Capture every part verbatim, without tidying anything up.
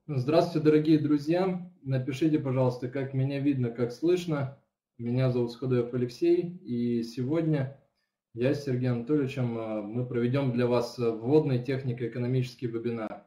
Здравствуйте, дорогие друзья! Напишите, пожалуйста, как меня видно, как слышно. Меня зовут Сходоев Алексей, и сегодня я с Сергеем Анатольевичем э, мы проведем для вас э, вводный технико-экономический вебинар.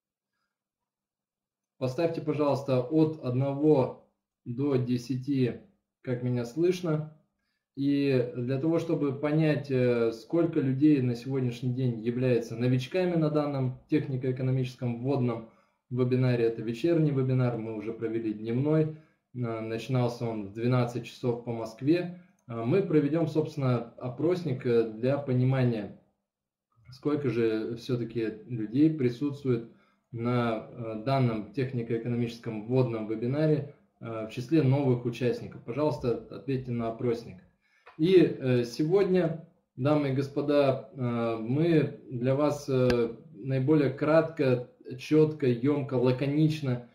Поставьте, пожалуйста, от одного до десяти, как меня слышно. И для того, чтобы понять, э, сколько людей на сегодняшний день является новичками на данном технико-экономическом вводном вебинаре, это вечерний вебинар, мы уже провели дневной, начинался он в двенадцать часов по Москве. Мы проведем, собственно, опросник для понимания, сколько же все-таки людей присутствует на данном технико-экономическом вводном вебинаре в числе новых участников. Пожалуйста, ответьте на опросник. И сегодня, дамы и господа, мы для вас наиболее кратко, четко, емко, лаконично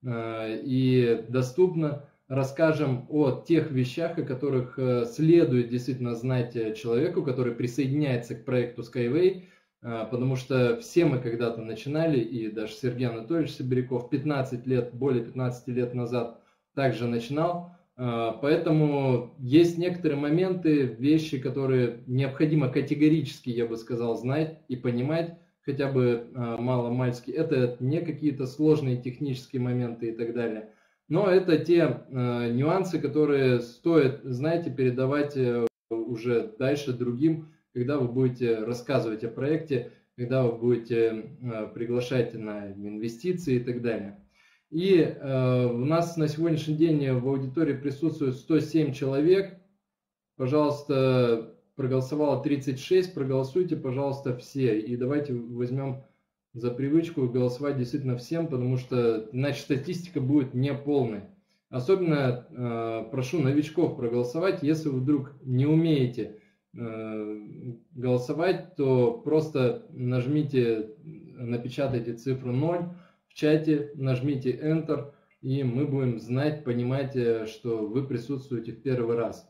и доступно расскажем о тех вещах, о которых следует действительно знать человеку, который присоединяется к проекту Skyway, потому что все мы когда-то начинали, и даже Сергей Анатольевич Сибиряков пятнадцать лет, более пятнадцати лет назад также начинал. Поэтому есть некоторые моменты, вещи, которые необходимо категорически, я бы сказал, знать и понимать, хотя бы мало-мальски. Это не какие-то сложные технические моменты и так далее. Но это те нюансы, которые стоит, знаете, передавать уже дальше другим, когда вы будете рассказывать о проекте, когда вы будете приглашать на инвестиции и так далее. И э, у нас на сегодняшний день в аудитории присутствует сто семь человек. Пожалуйста, проголосовало тридцать шесть, проголосуйте, пожалуйста, все. И давайте возьмем за привычку голосовать действительно всем, потому что иначе статистика будет неполной. Особенно э, прошу новичков проголосовать. Если вы вдруг не умеете э, голосовать, то просто нажмите, напечатайте цифру ноль. В чате нажмите Enter, и мы будем знать, понимать, что вы присутствуете в первый раз.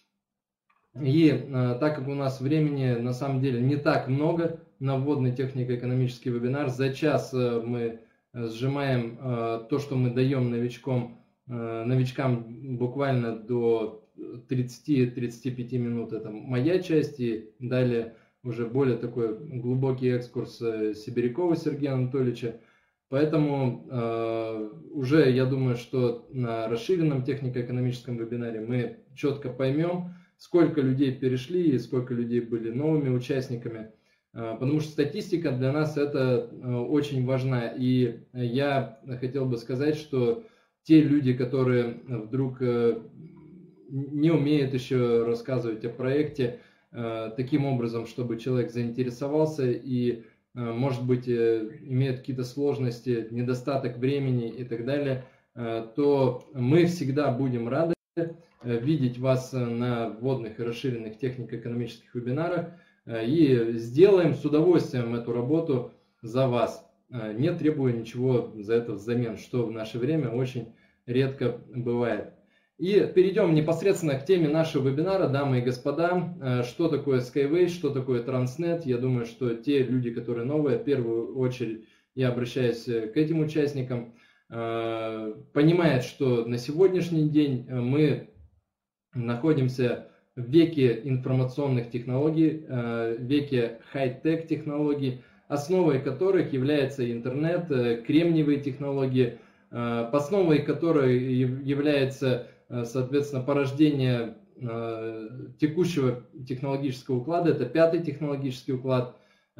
И э, так как у нас времени на самом деле не так много на вводный технико-экономический вебинар, за час э, мы сжимаем э, то, что мы даем новичкам, э, новичкам буквально до тридцати-тридцати пяти минут. Это моя часть, и далее уже более такой глубокий экскурс э, Сибирякова Сергея Анатольевича. Поэтому э, уже я думаю, что на расширенном технико-экономическом вебинаре мы четко поймем, сколько людей перешли и сколько людей были новыми участниками. Э, потому что статистика для нас это э, очень важна. И я хотел бы сказать, что те люди, которые вдруг э, не умеют еще рассказывать о проекте э, таким образом, чтобы человек заинтересовался и может быть, имеют какие-то сложности, недостаток времени и так далее, то мы всегда будем рады видеть вас на вводных и расширенных технико-экономических вебинарах и сделаем с удовольствием эту работу за вас, не требуя ничего за это взамен, что в наше время очень редко бывает. И перейдем непосредственно к теме нашего вебинара, дамы и господа. Что такое Skyway, что такое Transnet? Я думаю, что те люди, которые новые, в первую очередь я обращаюсь к этим участникам, понимают, что на сегодняшний день мы находимся в веке информационных технологий, веке хай-тек технологий, основой которых является интернет, кремниевые технологии, основой которой является, соответственно, порождение текущего технологического уклада, это пятый технологический уклад,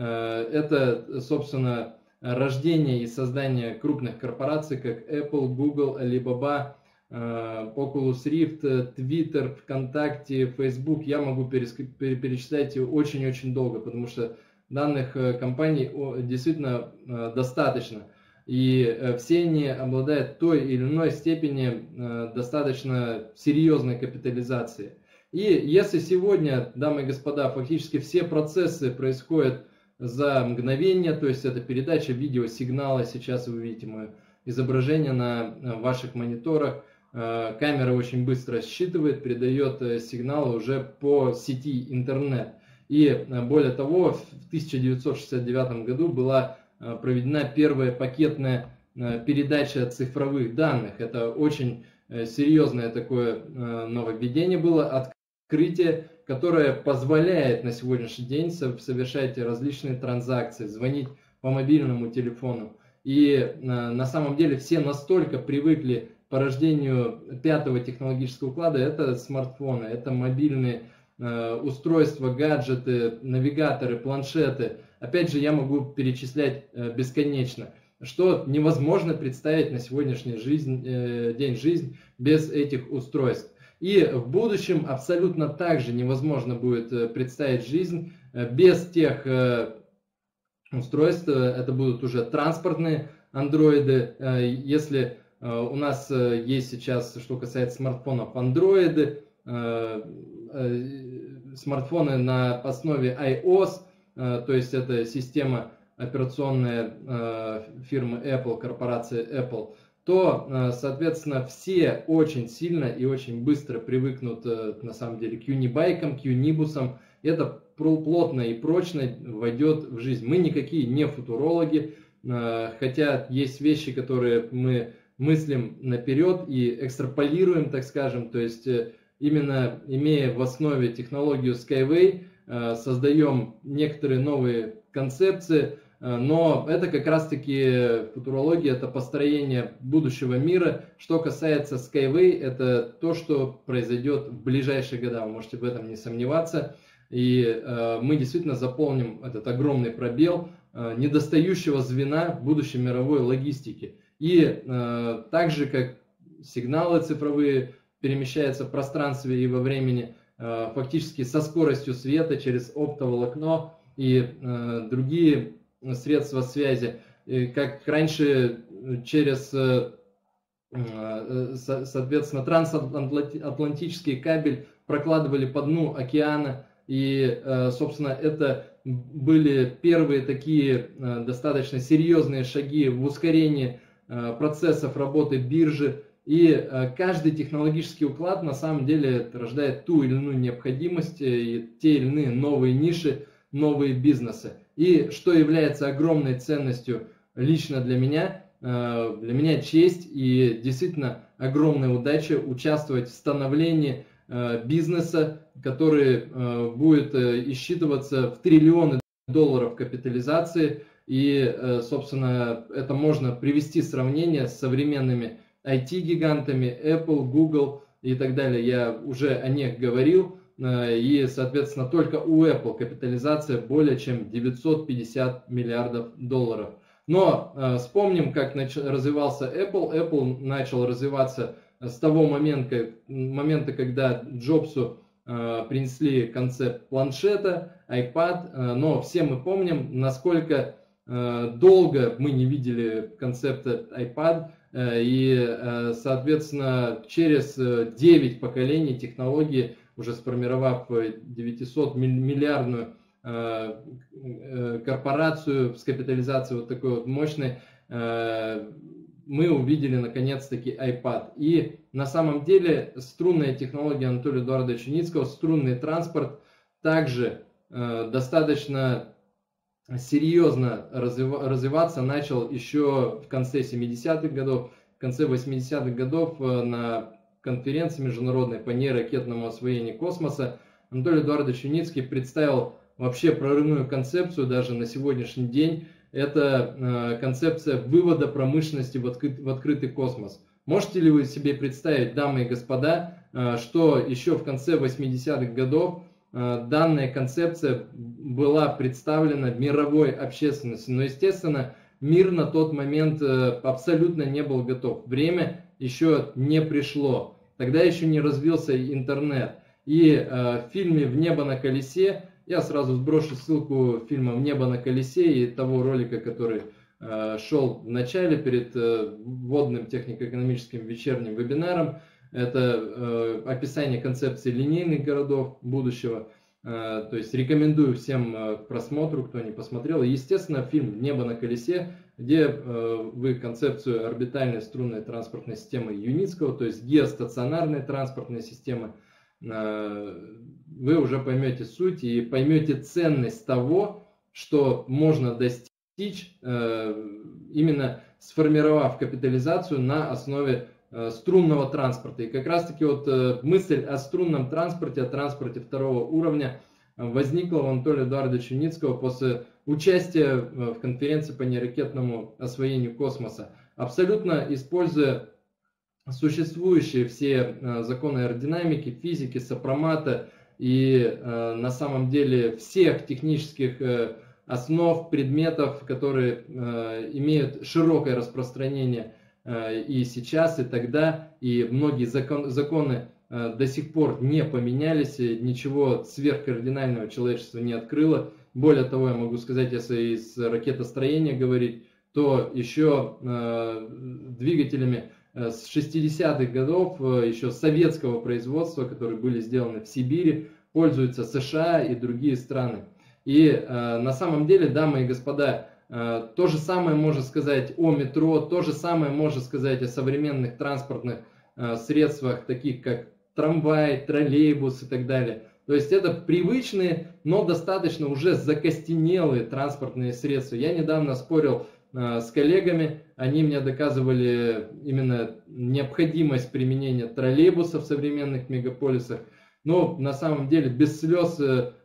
это, собственно, рождение и создание крупных корпораций, как Apple, Google, Alibaba, Oculus Rift, Twitter, ВКонтакте, Facebook. Я могу перечислять очень-очень долго, потому что данных компаний действительно достаточно. И все они обладают той или иной степени достаточно серьезной капитализации. И если сегодня, дамы и господа, фактически все процессы происходят за мгновение, то есть это передача видеосигнала, сейчас вы видите мое изображение на ваших мониторах, камера очень быстро считывает, передает сигнал уже по сети интернет. И более того, в тысяча девятьсот шестьдесят девятом году была проведена первая пакетная передача цифровых данных. Это очень серьезное такое нововведение было, открытие, которое позволяет на сегодняшний день совершать различные транзакции, звонить по мобильному телефону. И на самом деле все настолько привыкли по рождению пятого технологического уклада, это смартфоны, это мобильные устройства, гаджеты, навигаторы, планшеты. Опять же, я могу перечислять бесконечно, что невозможно представить на сегодняшний жизнь, день жизнь без этих устройств. И в будущем абсолютно также невозможно будет представить жизнь без тех устройств. Это будут уже транспортные андроиды. Если у нас есть сейчас, что касается смартфонов, андроиды, смартфоны на основе iOS, то есть это система операционная фирмы Apple, корпорации Apple, то, соответственно, все очень сильно и очень быстро привыкнут, на самом деле, к юнибайкам, к юнибусам. Это плотно и прочно войдет в жизнь. Мы никакие не футурологи, хотя есть вещи, которые мы мыслим наперед и экстраполируем, так скажем, то есть именно имея в основе технологию Skyway, создаем некоторые новые концепции, но это как раз-таки футурология, это построение будущего мира. Что касается Skyway, это то, что произойдет в ближайшие годы, вы можете в этом не сомневаться. И мы действительно заполним этот огромный пробел недостающего звена будущей мировой логистики. И так же, как сигналы цифровые перемещаются в пространстве и во времени, фактически со скоростью света через оптоволокно и другие средства связи, как раньше через, соответственно, трансатлантический кабель прокладывали по дну океана, и, собственно, это были первые такие достаточно серьезные шаги в ускорении процессов работы биржи, и каждый технологический уклад на самом деле рождает ту или иную необходимость, и те или иные новые ниши, новые бизнесы. И что является огромной ценностью лично для меня, для меня честь и действительно огромная удача участвовать в становлении бизнеса, который будет исчитываться в триллионы долларов капитализации. И, собственно, это можно привести в сравнение с современными ай ти-гигантами, Apple, Google и так далее. Я уже о них говорил. И, соответственно, только у Apple капитализация более чем девятьсот пятьдесят миллиардов долларов. Но э, вспомним, как нач... развивался Apple. Apple начал развиваться с того момента, момента когда Джобсу э, принесли концепт планшета, iPad. Э, но все мы помним, насколько э, долго мы не видели концепта iPad. Э, и, э, соответственно, через девять поколений технологии, уже сформировав девятисотмиллиардную э, э, корпорацию с капитализацией вот такой вот мощной, э, мы увидели наконец-таки iPad. И на самом деле струнная технология Анатолия Эдуардовича Юницкого, струнный транспорт, также э, достаточно серьезно развив, развиваться начал еще в конце семидесятых годов, в конце восьмидесятых годов э, на конференции международной по неракетному освоению космоса Анатолий Эдуардович Юницкий представил вообще прорывную концепцию даже на сегодняшний день. Это э, концепция вывода промышленности в, открыт, в открытый космос. Можете ли вы себе представить, дамы и господа, э, что еще в конце восьмидесятых годов э, данная концепция была представлена мировой общественности? Но, естественно, мир на тот момент э, абсолютно не был готов. Время еще не пришло. Тогда еще не развился интернет. И э, в фильме «В небо на колесе», я сразу сброшу ссылку фильма «В небо на колесе» и того ролика, который э, шел в начале перед э, вводным технико-экономическим вечерним вебинаром. Это э, описание концепции линейных городов будущего. Э, то есть рекомендую всем э, к просмотру, кто не посмотрел. И, естественно, фильм «В небо на колесе», где э, вы концепцию орбитальной струнной транспортной системы Юницкого, то есть геостационарной транспортной системы, э, вы уже поймете суть и поймете ценность того, что можно достичь достичь, именно сформировав капитализацию на основе струнного транспорта. И как раз таки вот мысль о струнном транспорте, о транспорте второго уровня возникла у Анатолия Эдуардовича Юницкого после участия в конференции по неракетному освоению космоса. Абсолютно используя существующие все законы аэродинамики, физики, сопромата и на самом деле всех технических основ, предметов, которые имеют широкое распространение и сейчас, и тогда, и многие закон, законы до сих пор не поменялись, ничего сверхкардинального человечество не открыло. Более того, я могу сказать, если из ракетостроения говорить, то еще двигателями с шестидесятых годов, еще советского производства, которые были сделаны в Сибири, пользуются США и другие страны. И на самом деле, дамы и господа, то же самое можно сказать о метро, то же самое можно сказать о современных транспортных средствах, таких как трамвай, троллейбус и так далее. То есть это привычные, но достаточно уже закостенелые транспортные средства. Я недавно спорил с коллегами, они мне доказывали именно необходимость применения троллейбуса в современных мегаполисах. Но на самом деле без слез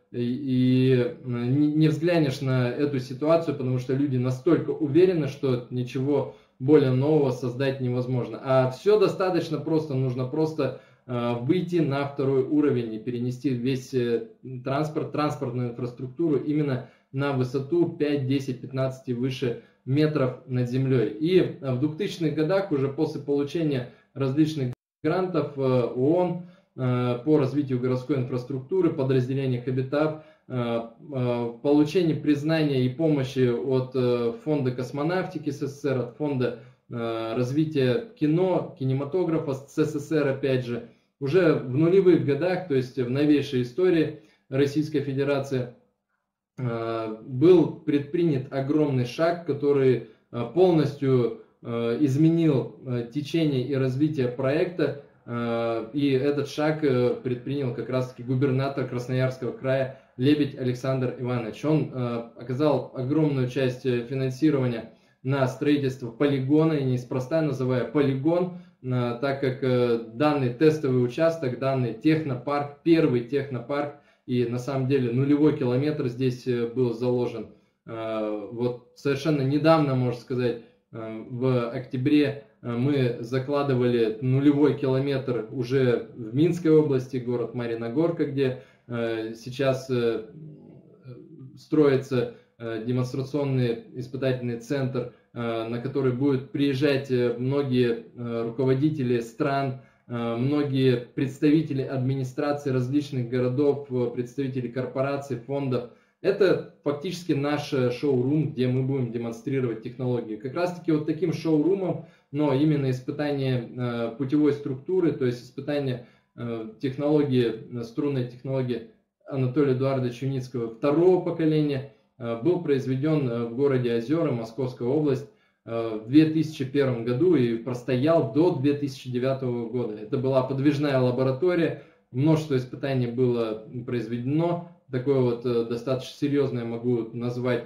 и не взглянешь на эту ситуацию, потому что люди настолько уверены, что ничего более нового создать невозможно. А все достаточно просто, нужно просто выйти на второй уровень и перенести весь транспорт, транспортную инфраструктуру именно на высоту пять, десять, пятнадцать и выше метров над землей. И в двухтысячных годах, уже после получения различных грантов ООН по развитию городской инфраструктуры, подразделения Хабитат, получение признания и помощи от Фонда космонавтики СССР, от Фонда развития кино, кинематографа СССР, опять же, уже в нулевых годах, то есть в новейшей истории Российской Федерации, был предпринят огромный шаг, который полностью изменил течение и развитие проекта. И этот шаг предпринял как раз-таки губернатор Красноярского края Лебедь Александр Иванович. Он оказал огромную часть финансирования на строительство полигона, и неспроста называя полигон, так как данный тестовый участок, данный технопарк, первый технопарк, и на самом деле нулевой километр здесь был заложен. Вот совершенно недавно, можно сказать, в октябре мы закладывали нулевой километр уже в Минской области, город Марьина-Горка, где сейчас строится демонстрационный испытательный центр, на который будут приезжать многие руководители стран, многие представители администрации различных городов, представители корпораций, фондов. Это фактически наш шоурум, где мы будем демонстрировать технологии. Как раз таки вот таким шоурумом, но именно испытание путевой структуры, то есть испытание технологии, струнной технологии Анатолия Эдуардовича Юницкого второго поколения был произведен в городе Озера, Московская область, в две тысячи первом году и простоял до две тысячи девятого года. Это была подвижная лаборатория, множество испытаний было произведено. Такое вот достаточно серьезное могу назвать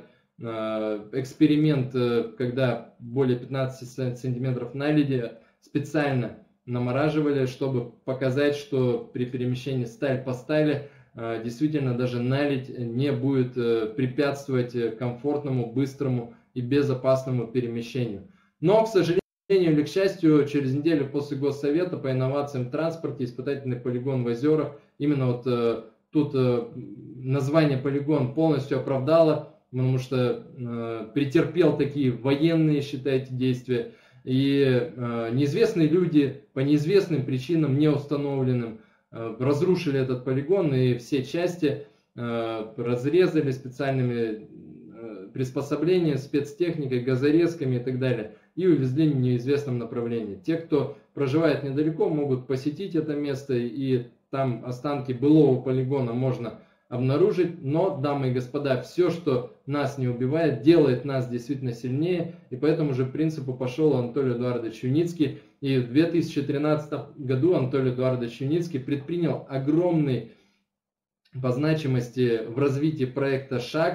эксперимент, когда более пятнадцати сантиметров наледи специально намораживали, чтобы показать, что при перемещении сталь по стали действительно даже наледь не будет препятствовать комфортному, быстрому и безопасному перемещению. Но, к сожалению или к счастью, через неделю после Госсовета по инновациям в транспорте испытательный полигон в Озерах, именно вот тут название полигон полностью оправдало, потому что претерпел такие военные, считайте, действия. И неизвестные люди по неизвестным причинам, не установленным, разрушили этот полигон и все части разрезали специальными приспособлениями, спецтехникой, газорезками и так далее, и увезли в неизвестном направлении. Те, кто проживает недалеко, могут посетить это место, и там останки былого полигона можно обнаружить. Но, дамы и господа, все, что нас не убивает, делает нас действительно сильнее, и по этому же принципу пошел Анатолий Эдуардович Юницкий. И в две тысячи тринадцатом году Анатолий Эдуардович Юницкий предпринял огромный по значимости в развитии проекта шаг,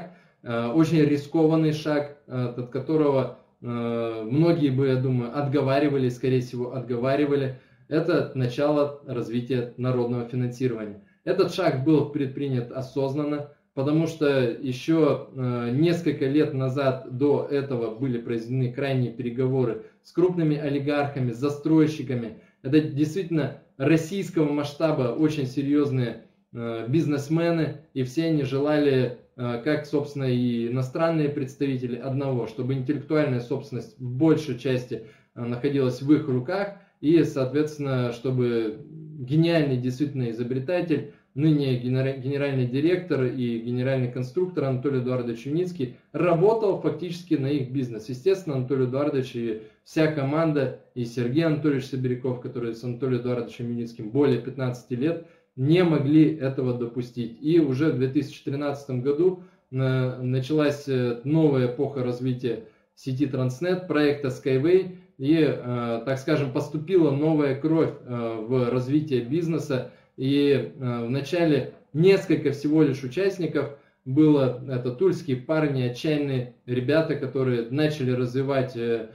очень рискованный шаг, от которого многие бы, я думаю, отговаривали, скорее всего, отговаривали. Это начало развития народного финансирования. Этот шаг был предпринят осознанно, потому что еще несколько лет назад до этого были произведены крайние переговоры с крупными олигархами, с застройщиками. Это действительно российского масштаба очень серьезные бизнесмены, и все они желали, как, собственно, и иностранные представители, одного, чтобы интеллектуальная собственность в большей части находилась в их руках, и, соответственно, чтобы гениальный действительно изобретатель, ныне генеральный директор и генеральный конструктор Анатолий Эдуардович Юницкий работал фактически на их бизнес. Естественно, Анатолий Эдуардович и вся команда, и Сергей Анатольевич Сибиряков, который с Анатолием Эдуардовичем Юницким более пятнадцати лет, не могли этого допустить. И уже в две тысячи тринадцатом году началась новая эпоха развития сети Транснет, проекта Skyway, и, так скажем, поступила новая кровь в развитие бизнеса. И в начале несколько всего лишь участников было, это тульские парни, отчаянные ребята, которые начали развивать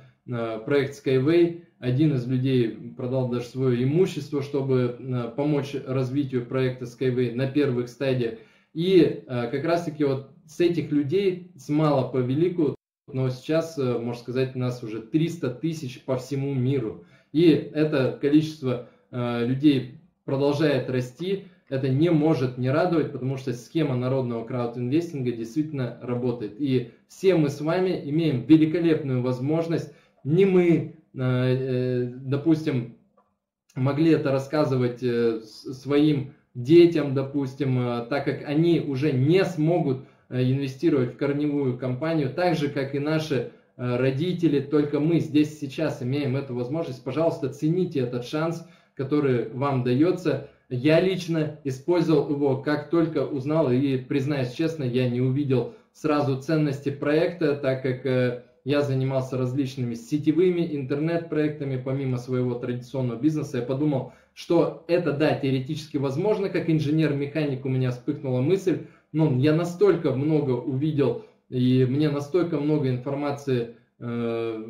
проект Skyway. Один из людей продал даже свое имущество, чтобы помочь развитию проекта Skyway на первых стадиях. И как раз таки вот с этих людей, с мала по велику, но сейчас, можно сказать, у нас уже триста тысяч по всему миру. И это количество людей продолжает расти. Это не может не радовать, потому что схема народного краудинвестинга действительно работает. И все мы с вами имеем великолепную возможность, не мы, допустим, могли это рассказывать своим детям, допустим, так как они уже не смогут инвестировать в корневую компанию, так же, как и наши родители, только мы здесь сейчас имеем эту возможность. Пожалуйста, цените этот шанс, который вам дается. Я лично использовал его, как только узнал, и, признаюсь честно, я не увидел сразу ценности проекта, так как я занимался различными сетевыми интернет-проектами, помимо своего традиционного бизнеса. Я подумал, что это, да, теоретически возможно, как инженер-механик у меня вспыхнула мысль, но я настолько много увидел, и мне настолько много информации э,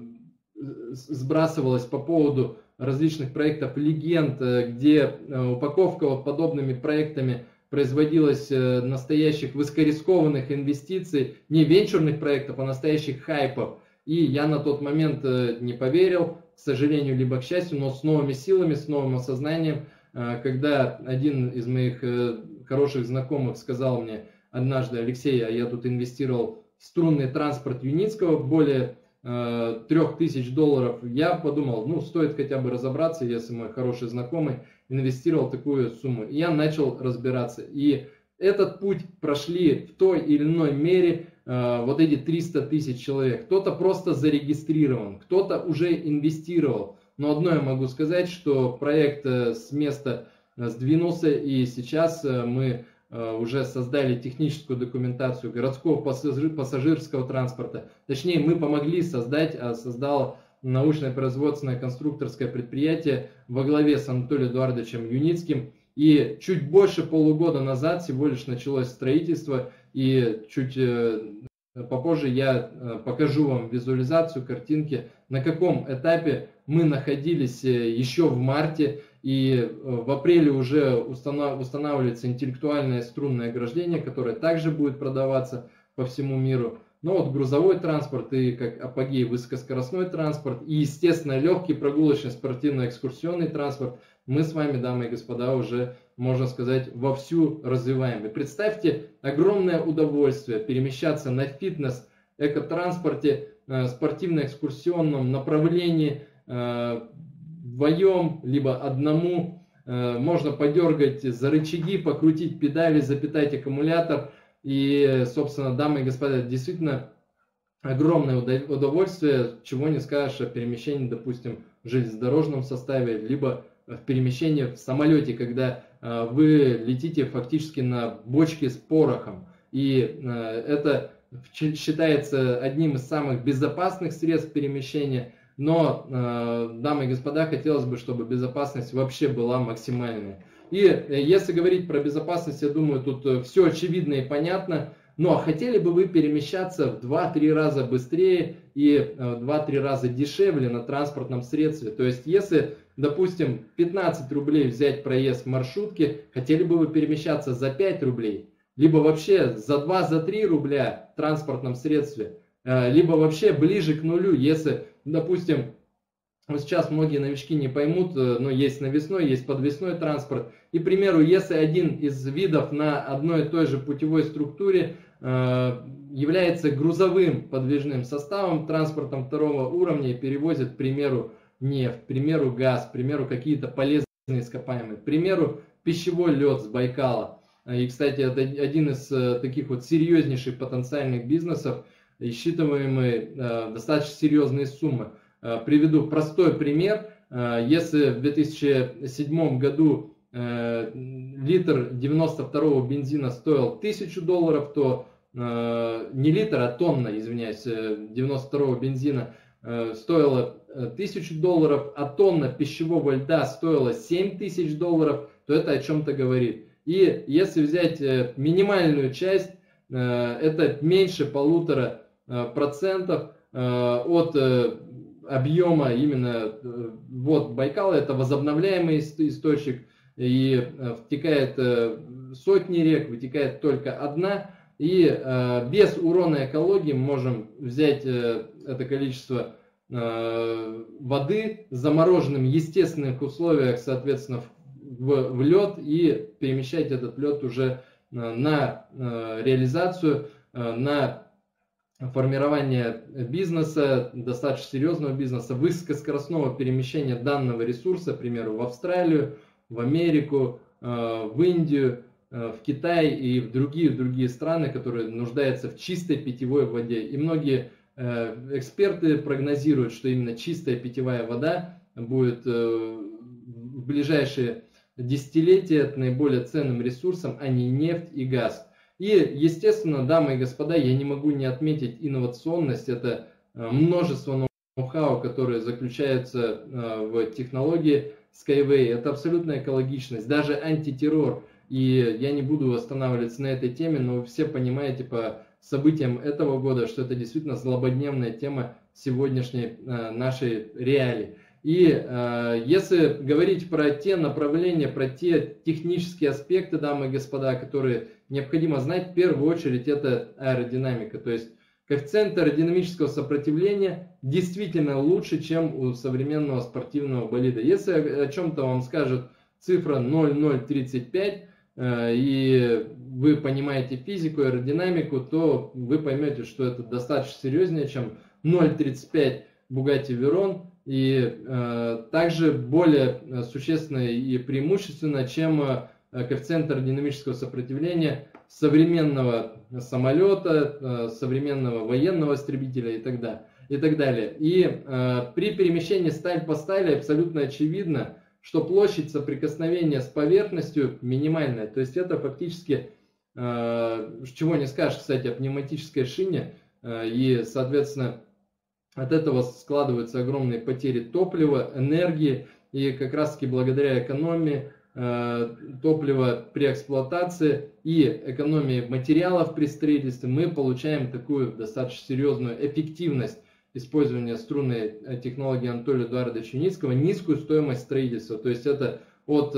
сбрасывалось по поводу различных проектов, легенд, где упаковка вот подобными проектами производилась настоящих высокорискованных инвестиций, не венчурных проектов, а настоящих хайпов. И я на тот момент не поверил, к сожалению, либо к счастью, но с новыми силами, с новым осознанием, когда один из моих хороших знакомых сказал мне однажды: Алексей, а я тут инвестировал в струнный транспорт Юницкого, более трех тысяч долларов, я подумал, ну, стоит хотя бы разобраться, если мой хороший знакомый инвестировал такую сумму. И я начал разбираться. И этот путь прошли в той или иной мере э, вот эти триста тысяч человек. Кто-то просто зарегистрирован, кто-то уже инвестировал. Но одно я могу сказать, что проект э, с места э, сдвинулся, и сейчас э, мы уже создали техническую документацию городского пассажирского транспорта. Точнее, мы помогли создать, а создало научное производственное конструкторское предприятие во главе с Анатолием Эдуардовичем Юницким. И чуть больше полугода назад всего лишь началось строительство, и чуть попозже я покажу вам визуализацию, картинки, на каком этапе мы находились еще в марте. И в апреле уже устанавливается интеллектуальное струнное ограждение, которое также будет продаваться по всему миру. Но вот грузовой транспорт и как апогей высокоскоростной транспорт и, естественно, легкий прогулочный спортивно-экскурсионный транспорт мы с вами, дамы и господа, уже, можно сказать, вовсю развиваем. И представьте огромное удовольствие перемещаться на фитнес, экотранспорте, спортивно-экскурсионном направлении, вдвоем, либо одному, можно подергать за рычаги, покрутить педали, запитать аккумулятор. И, собственно, дамы и господа, это действительно огромное удовольствие, чего не скажешь о перемещении, допустим, в железнодорожном составе, либо в перемещении в самолете, когда вы летите фактически на бочке с порохом. И это считается одним из самых безопасных средств перемещения. Но, дамы и господа, хотелось бы, чтобы безопасность вообще была максимальной. И если говорить про безопасность, я думаю, тут все очевидно и понятно. Но хотели бы вы перемещаться в два-три раза быстрее и в два-три раза дешевле на транспортном средстве. То есть, если, допустим, пятнадцать рублей взять проезд в маршрутке, хотели бы вы перемещаться за пять рублей, либо вообще за два-три рубля в транспортном средстве, либо вообще ближе к нулю, если, допустим, вот сейчас многие новички не поймут, но есть навесной, есть подвесной транспорт. И, к примеру, если один из видов на одной и той же путевой структуре э, является грузовым подвижным составом, транспортом второго уровня и перевозит, к примеру, нефть, к примеру, газ, к примеру, какие-то полезные ископаемые, к примеру, пищевой лед с Байкала. И, кстати, это один из таких вот серьезнейших потенциальных бизнесов, исчитываемый э, достаточно серьезные суммы. Приведу простой пример. Если в две тысячи седьмом году литр девяносто второго бензина стоил тысячу долларов, то не литр, а тонна, извиняюсь, девяносто второго бензина стоила тысячу долларов, а тонна пищевого льда стоила семь тысяч долларов, то это о чем-то говорит. И если взять минимальную часть, это меньше полутора процентов от объема именно вот Байкала, это возобновляемый источник, и втекает сотни рек, вытекает только одна, и без урона экологии мы можем взять это количество воды замороженным в естественных условиях, соответственно, в, в лед, и перемещать этот лед уже на реализацию, на формирование бизнеса, достаточно серьезного бизнеса, высокоскоростного перемещения данного ресурса, к примеру, в Австралию, в Америку, в Индию, в Китай и в другие, другие страны, которые нуждаются в чистой питьевой воде. И многие эксперты прогнозируют, что именно чистая питьевая вода будет в ближайшие десятилетия наиболее ценным ресурсом, а не нефть и газ. И, естественно, дамы и господа, я не могу не отметить инновационность. Это множество ноу-хау, которое заключается в технологии Skyway. Это абсолютная экологичность, даже антитеррор. И я не буду останавливаться на этой теме, но вы все понимаете по событиям этого года, что это действительно злободневная тема сегодняшней нашей реалии. И э, если говорить про те направления, про те технические аспекты, дамы и господа, которые необходимо знать, в первую очередь это аэродинамика. То есть коэффициент аэродинамического сопротивления действительно лучше, чем у современного спортивного болида. Если о чем-то вам скажет цифра ноль целых ноль тридцать пять, э, и вы понимаете физику, аэродинамику, то вы поймете, что это достаточно серьезнее, чем ноль целых тридцать пять Bugatti Veyron. И э, также более существенно и преимущественно, чем э, коэффициент аэродинамического сопротивления современного самолета, э, современного военного истребителя и так далее. И, так далее. и э, при перемещении сталь по стали абсолютно очевидно, что площадь соприкосновения с поверхностью минимальная. То есть это фактически, э, чего не скажешь, кстати, о пневматической шине, э, и, соответственно, от этого складываются огромные потери топлива, энергии, и как раз таки благодаря экономии э, топлива при эксплуатации и экономии материалов при строительстве мы получаем такую достаточно серьезную эффективность использования струнной технологии Анатолия Эдуардовича Юницкого, низкую стоимость строительства. То есть это от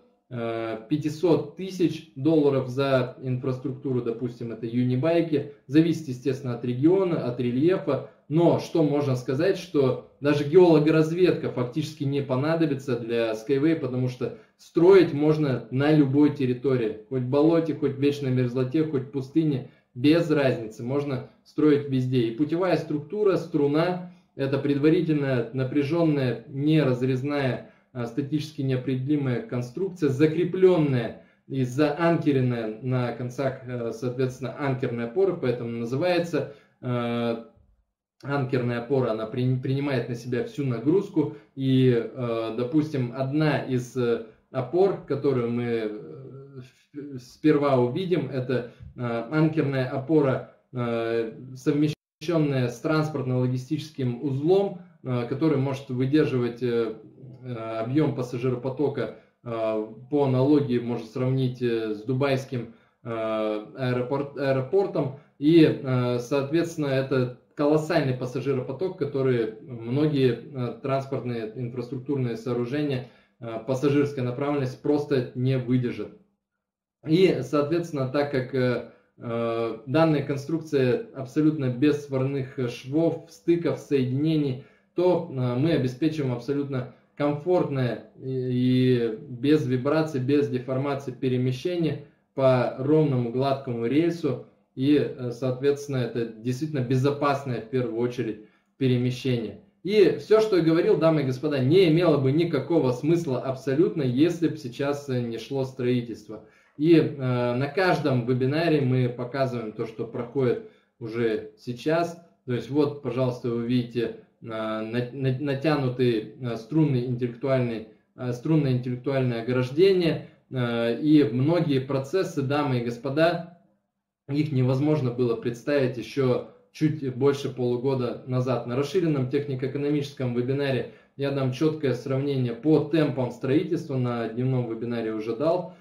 э, пятисот тысяч долларов за инфраструктуру, допустим, это юнибайки, зависит, естественно, от региона, от рельефа. Но что можно сказать, что даже геологоразведка фактически не понадобится для Skyway, потому что строить можно на любой территории. Хоть в болоте, хоть в вечной мерзлоте, хоть в пустыне, без разницы. Можно строить везде. И путевая структура, струна, это предварительная напряженная, неразрезная, статически неопределимая конструкция, закрепленная и заанкеренная на концах, соответственно, анкерной опоры, поэтому называется... Анкерная опора, она при, принимает на себя всю нагрузку, и, э, допустим, одна из э, опор, которую мы э, сперва увидим, это э, анкерная опора, э, совмещенная с транспортно-логистическим узлом, э, который может выдерживать э, объем пассажиропотока, э, по аналогии можно сравнить э, с дубайским аэропорт, аэропортам. И, соответственно, это колоссальный пассажиропоток, который многие транспортные инфраструктурные сооружения пассажирской направленности просто не выдержат. И, соответственно, так как данная конструкция абсолютно без сварных швов, стыков, соединений, то мы обеспечиваем абсолютно комфортное и без вибраций, без деформации перемещение по ровному гладкому рельсу. И, соответственно, это действительно безопасное в первую очередь перемещение. И все, что я говорил, дамы и господа, не имело бы никакого смысла абсолютно, если бы сейчас не шло строительство. И э, на каждом вебинаре мы показываем то, что проходит уже сейчас. То есть вот, пожалуйста, вы видите э, натянутый э, струнный интеллектуальный, э, струнное интеллектуальное ограждение. Э, и многие процессы, дамы и господа, их невозможно было представить еще чуть больше полугода назад. На расширенном технико-экономическом вебинаре я дам четкое сравнение по темпам строительства, на дневном вебинаре уже дал.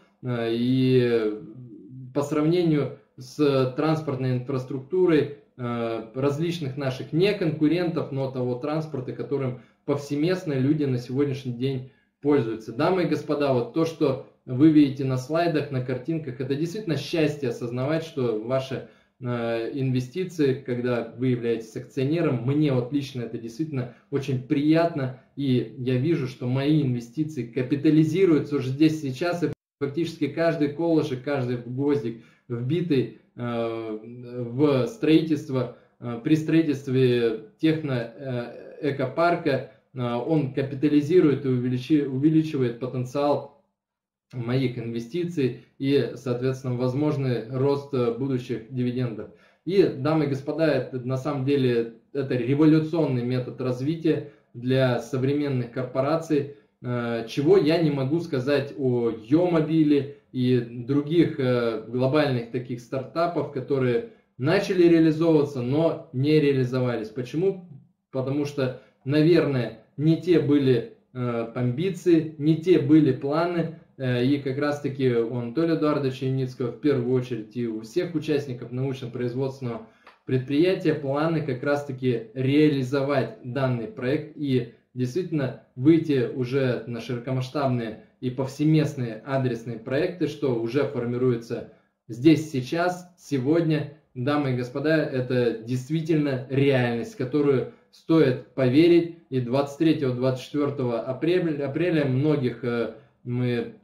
И по сравнению с транспортной инфраструктурой различных наших не конкурентов, но того транспорта, которым повсеместно люди на сегодняшний день пользуются. Дамы и господа, вот то, что вы видите на слайдах, на картинках, это действительно счастье осознавать, что ваши инвестиции, когда вы являетесь акционером, мне вот лично это действительно очень приятно, и я вижу, что мои инвестиции капитализируются уже здесь сейчас, и фактически каждый колышек, каждый гвоздик, вбитый э, в строительство, э, при строительстве техно-экопарка, э, он капитализирует и увеличи, увеличивает потенциал моих инвестиций и, соответственно, возможный рост будущих дивидендов. И, дамы и господа, это на самом деле это революционный метод развития для современных корпораций, чего я не могу сказать о Йомобиле и других глобальных таких стартапов, которые начали реализовываться, но не реализовались. Почему? Потому что, наверное, не те были амбиции, не те были планы, и как раз таки у Анатолия Эдуардовича Юницкого в первую очередь и у всех участников научно-производственного предприятия планы как раз таки реализовать данный проект и действительно выйти уже на широкомасштабные и повсеместные адресные проекты, что уже формируется здесь, сейчас, сегодня. Дамы и господа, это действительно реальность, в которую стоит поверить. И двадцать третьего — двадцать четвёртого апреля, апреля многих мы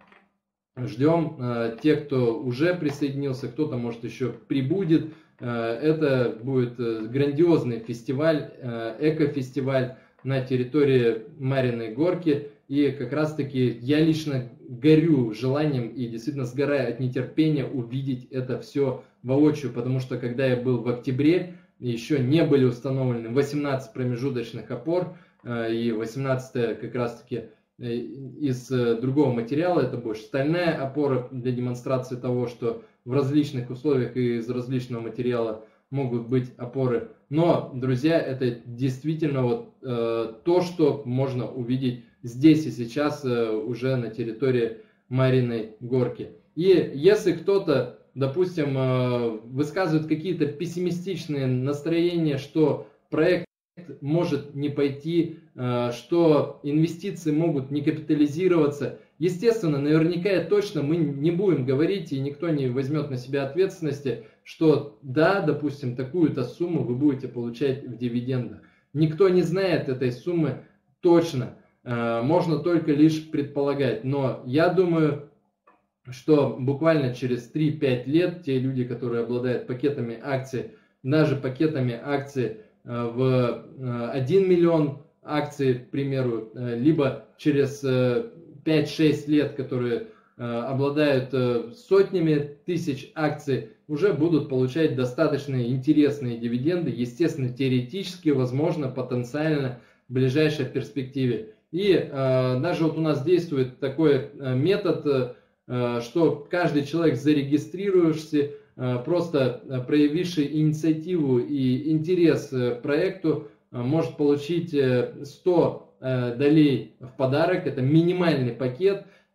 ждем, тех, кто уже присоединился, кто-то, может, еще прибудет. Это будет грандиозный фестиваль, экофестиваль на территории Мариной Горки. И как раз таки я лично горю желанием и действительно сгораю от нетерпения увидеть это все воочию, потому что когда я был в октябре, еще не были установлены восемнадцать промежуточных опор, и восемнадцатая как раз таки из другого материала, это больше стальная опора для демонстрации того, что в различных условиях и из различного материала могут быть опоры. Но, друзья, это действительно вот э, то, что можно увидеть здесь и сейчас э, уже на территории Мариной Горки. И если кто-то, допустим, э, высказывает какие-то пессимистичные настроения, что проект может не пойти, э, что инвестиции могут не капитализироваться, естественно, наверняка и точно мы не будем говорить, и никто не возьмет на себя ответственности, что да, допустим, такую-то сумму вы будете получать в дивидендах. Никто не знает этой суммы точно, можно только лишь предполагать. Но я думаю, что буквально через три-пять лет те люди, которые обладают пакетами акций, даже пакетами акций в один миллион акций, к примеру, либо через пять-шесть лет, которые обладают сотнями тысяч акций, уже будут получать достаточно интересные дивиденды, естественно, теоретически, возможно, потенциально в ближайшей перспективе. И э, даже вот у нас действует такой э, метод, э, что каждый человек, зарегистрируешься, э, просто э, проявивший инициативу и интерес э, к проекту, э, может получить э, сто э, долей в подарок, это минимальный пакет.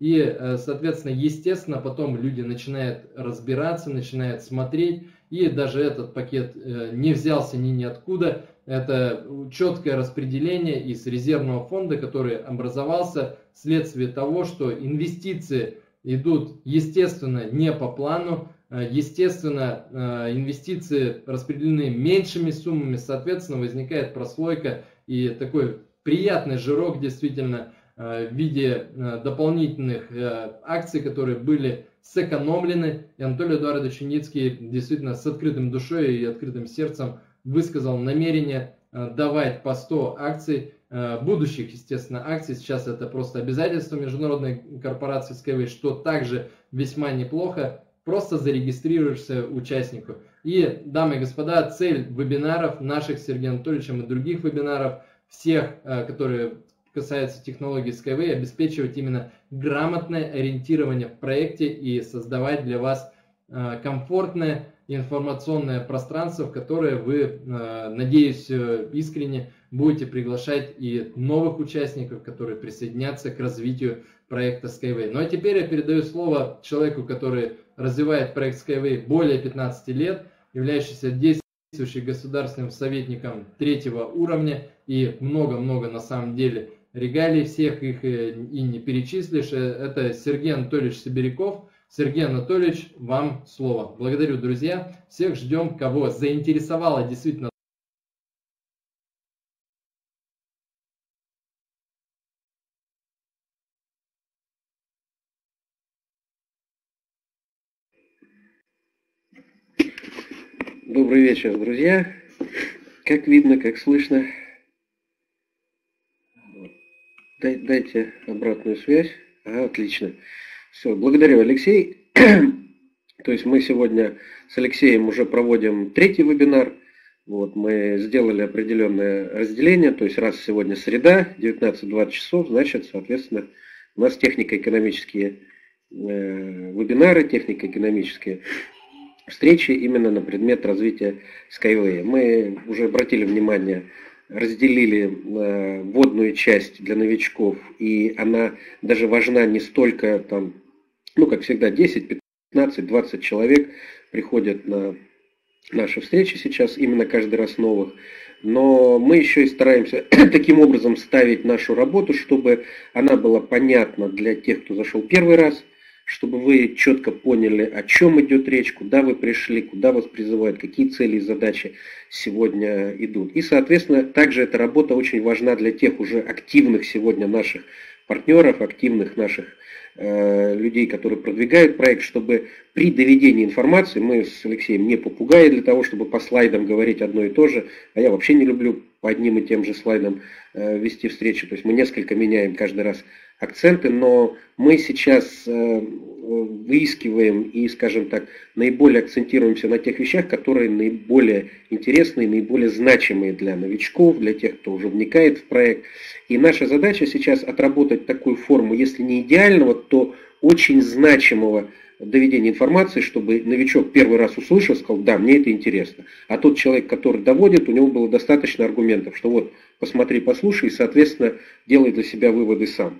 И, соответственно, естественно, потом люди начинают разбираться, начинают смотреть. И даже этот пакет не взялся ни ниоткуда. Это четкое распределение из резервного фонда, который образовался вследствие того, что инвестиции идут, естественно, не по плану. Естественно, инвестиции распределены меньшими суммами, соответственно, возникает прослойка и такой приятный жирок действительно в виде дополнительных акций, которые были сэкономлены. И Анатолий Эдуардович Юницкий действительно с открытым душой и открытым сердцем высказал намерение давать по сто акций, будущих, естественно, акций. Сейчас это просто обязательство международной корпорации Skyway, что также весьма неплохо. Просто зарегистрируешься участнику. И, дамы и господа, цель вебинаров наших с Сергеем Анатольевичем и других вебинаров, всех, которые касаются технологий Skyway, обеспечивать именно грамотное ориентирование в проекте и создавать для вас комфортное информационное пространство, в которое вы, надеюсь, искренне будете приглашать и новых участников, которые присоединятся к развитию проекта Skyway. Ну а теперь я передаю слово человеку, который развивает проект Skyway более пятнадцати лет, являющийся действующим государственным советником третьего уровня, и много-много на самом деле регалий, всех их и не перечислишь. Это Сергей Анатольевич Сибиряков. Сергей Анатольевич, вам слово. Благодарю, друзья. Всех ждем, кого заинтересовало действительно. Добрый вечер, друзья. Как видно, как слышно. Дайте обратную связь. Ага, отлично. Все, благодарю, Алексей. То есть мы сегодня с Алексеем уже проводим третий вебинар. Вот, мы сделали определенное разделение, то есть раз сегодня среда, девятнадцать-двадцать часов, значит, соответственно, у нас технико-экономические э, вебинары, технико-экономические встречи именно на предмет развития Skyway. Мы уже обратили внимание, разделили э, вводную часть для новичков, и она даже важна не столько, там, ну, как всегда, десять, пятнадцать, двадцать человек приходят на наши встречи сейчас, именно каждый раз новых. Но мы еще и стараемся таким образом ставить нашу работу, чтобы она была понятна для тех, кто зашел первый раз, чтобы вы четко поняли, о чем идет речь, куда вы пришли, куда вас призывают, какие цели и задачи сегодня идут. И, соответственно, также эта работа очень важна для тех уже активных сегодня наших партнеров, активных наших э, людей, которые продвигают проект, чтобы при доведении информации, мы с Алексеем не попугаи для того, чтобы по слайдам говорить одно и то же, а я вообще не люблю по одним и тем же слайдам э, вести встречи, то есть мы несколько меняем каждый раз акценты, но мы сейчас э, выискиваем и, скажем так, наиболее акцентируемся на тех вещах, которые наиболее интересные, наиболее значимые для новичков, для тех, кто уже вникает в проект. И наша задача сейчас отработать такую форму, если не идеального, то очень значимого доведения информации, чтобы новичок первый раз услышал, сказал, да, мне это интересно. А тот человек, который доводит, у него было достаточно аргументов, что вот, посмотри, послушай, и, соответственно, делай для себя выводы сам.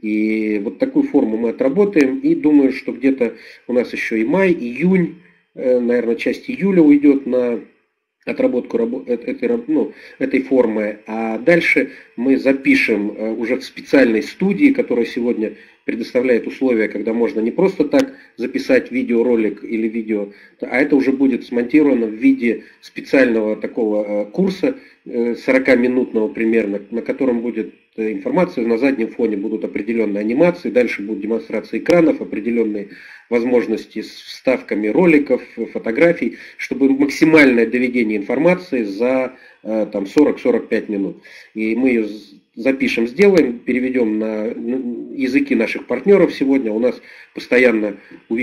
И вот такую форму мы отработаем, и думаю, что где-то у нас еще и май, июнь, наверное, часть июля уйдет на отработку этой, ну, этой формы. А дальше мы запишем уже в специальной студии, которая сегодня предоставляет условия, когда можно не просто так записать видеоролик или видео, а это уже будет смонтировано в виде специального такого курса, сорокаминутного примерно, на котором будет информация, на заднем фоне будут определенные анимации, дальше будут демонстрации экранов, определенные возможности с вставками роликов, фотографий, чтобы максимальное доведение информации за там, сорок-сорок пять минут. И мы ее запишем, сделаем, переведем на языки наших партнеров сегодня. У нас постоянно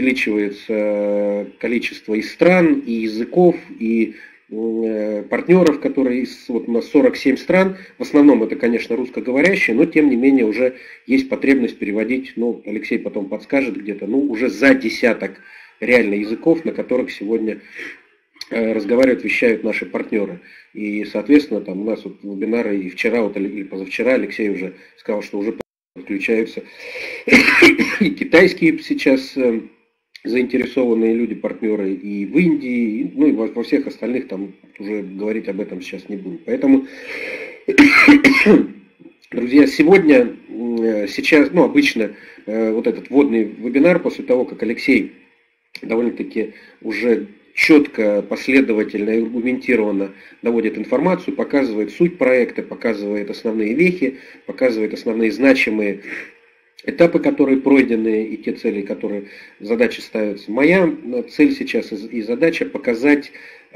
увеличивается количество и стран, и языков, и партнеров, которые из, вот у нас сорок семь стран, в основном это, конечно, русскоговорящие, но тем не менее уже есть потребность переводить, ну, Алексей потом подскажет где-то, ну, уже за десяток реально языков, на которых сегодня разговаривают, вещают наши партнеры. И, соответственно, там у нас вот вебинары и вчера, вот, или позавчера Алексей уже сказал, что уже подключаются и китайские сейчас заинтересованные люди, партнеры и в Индии, ну и во, во всех остальных, там уже говорить об этом сейчас не буду. Поэтому, друзья, сегодня, сейчас, ну обычно вот этот вводный вебинар, после того, как Алексей довольно-таки уже четко, последовательно и аргументированно доводит информацию, показывает суть проекта, показывает основные вехи, показывает основные значимые этапы, которые пройдены, и те цели, которые, задачи ставятся. Моя цель сейчас и задача показать,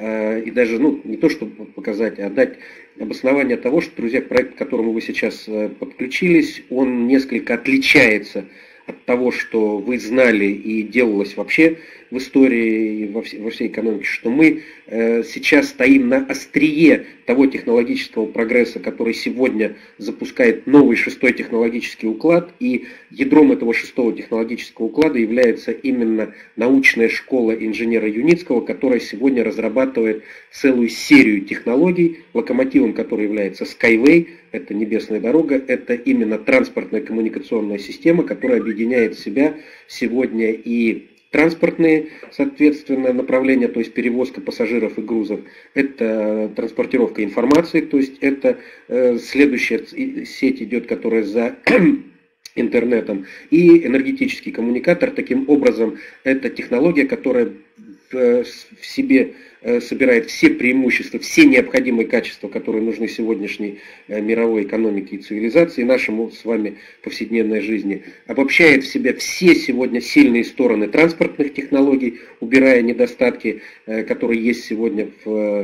и даже, ну, не то, чтобы показать, а дать обоснование того, что, друзья, проект, к которому вы сейчас подключились, он несколько отличается от того, что вы знали и делалось вообще в истории, во, вс- во всей экономике, что мы э, сейчас стоим на острие того технологического прогресса, который сегодня запускает новый шестой технологический уклад, и ядром этого шестого технологического уклада является именно научная школа инженера Юницкого, которая сегодня разрабатывает целую серию технологий, локомотивом которой является Skyway, это небесная дорога, это именно транспортная коммуникационная система, которая объединяет в себя сегодня и транспортные, соответственно, направления, то есть перевозка пассажиров и грузов, это транспортировка информации, то есть это э, следующая сеть идет, которая за интернетом, и энергетический коммуникатор. Таким образом, это технология, которая в, в себе собирает все преимущества, все необходимые качества, которые нужны сегодняшней мировой экономике и цивилизации, нашему с вами повседневной жизни, обобщает в себя все сегодня сильные стороны транспортных технологий, убирая недостатки, которые есть сегодня в,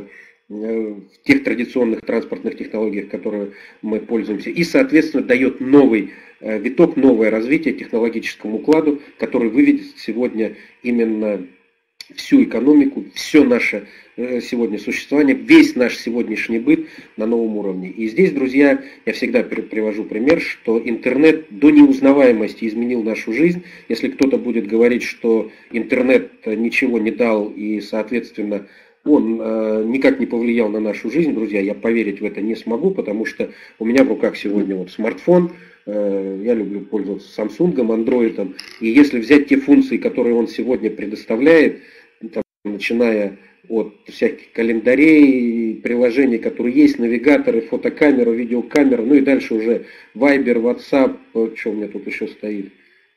в тех традиционных транспортных технологиях, которые мы пользуемся, и, соответственно, дает новый виток, новое развитие технологическому укладу, который выведет сегодня именно всю экономику, все наше сегодня существование, весь наш сегодняшний быт на новом уровне. И здесь, друзья, я всегда привожу пример, что интернет до неузнаваемости изменил нашу жизнь. Если кто-то будет говорить, что интернет ничего не дал и, соответственно, он э, никак не повлиял на нашу жизнь, друзья, я поверить в это не смогу, потому что у меня в руках сегодня вот смартфон, э, я люблю пользоваться Samsung, Android, и если взять те функции, которые он сегодня предоставляет, там, начиная от всяких календарей, приложений, которые есть, навигаторы, фотокамера, видеокамера, ну и дальше уже Viber, WhatsApp, что у меня тут еще стоит,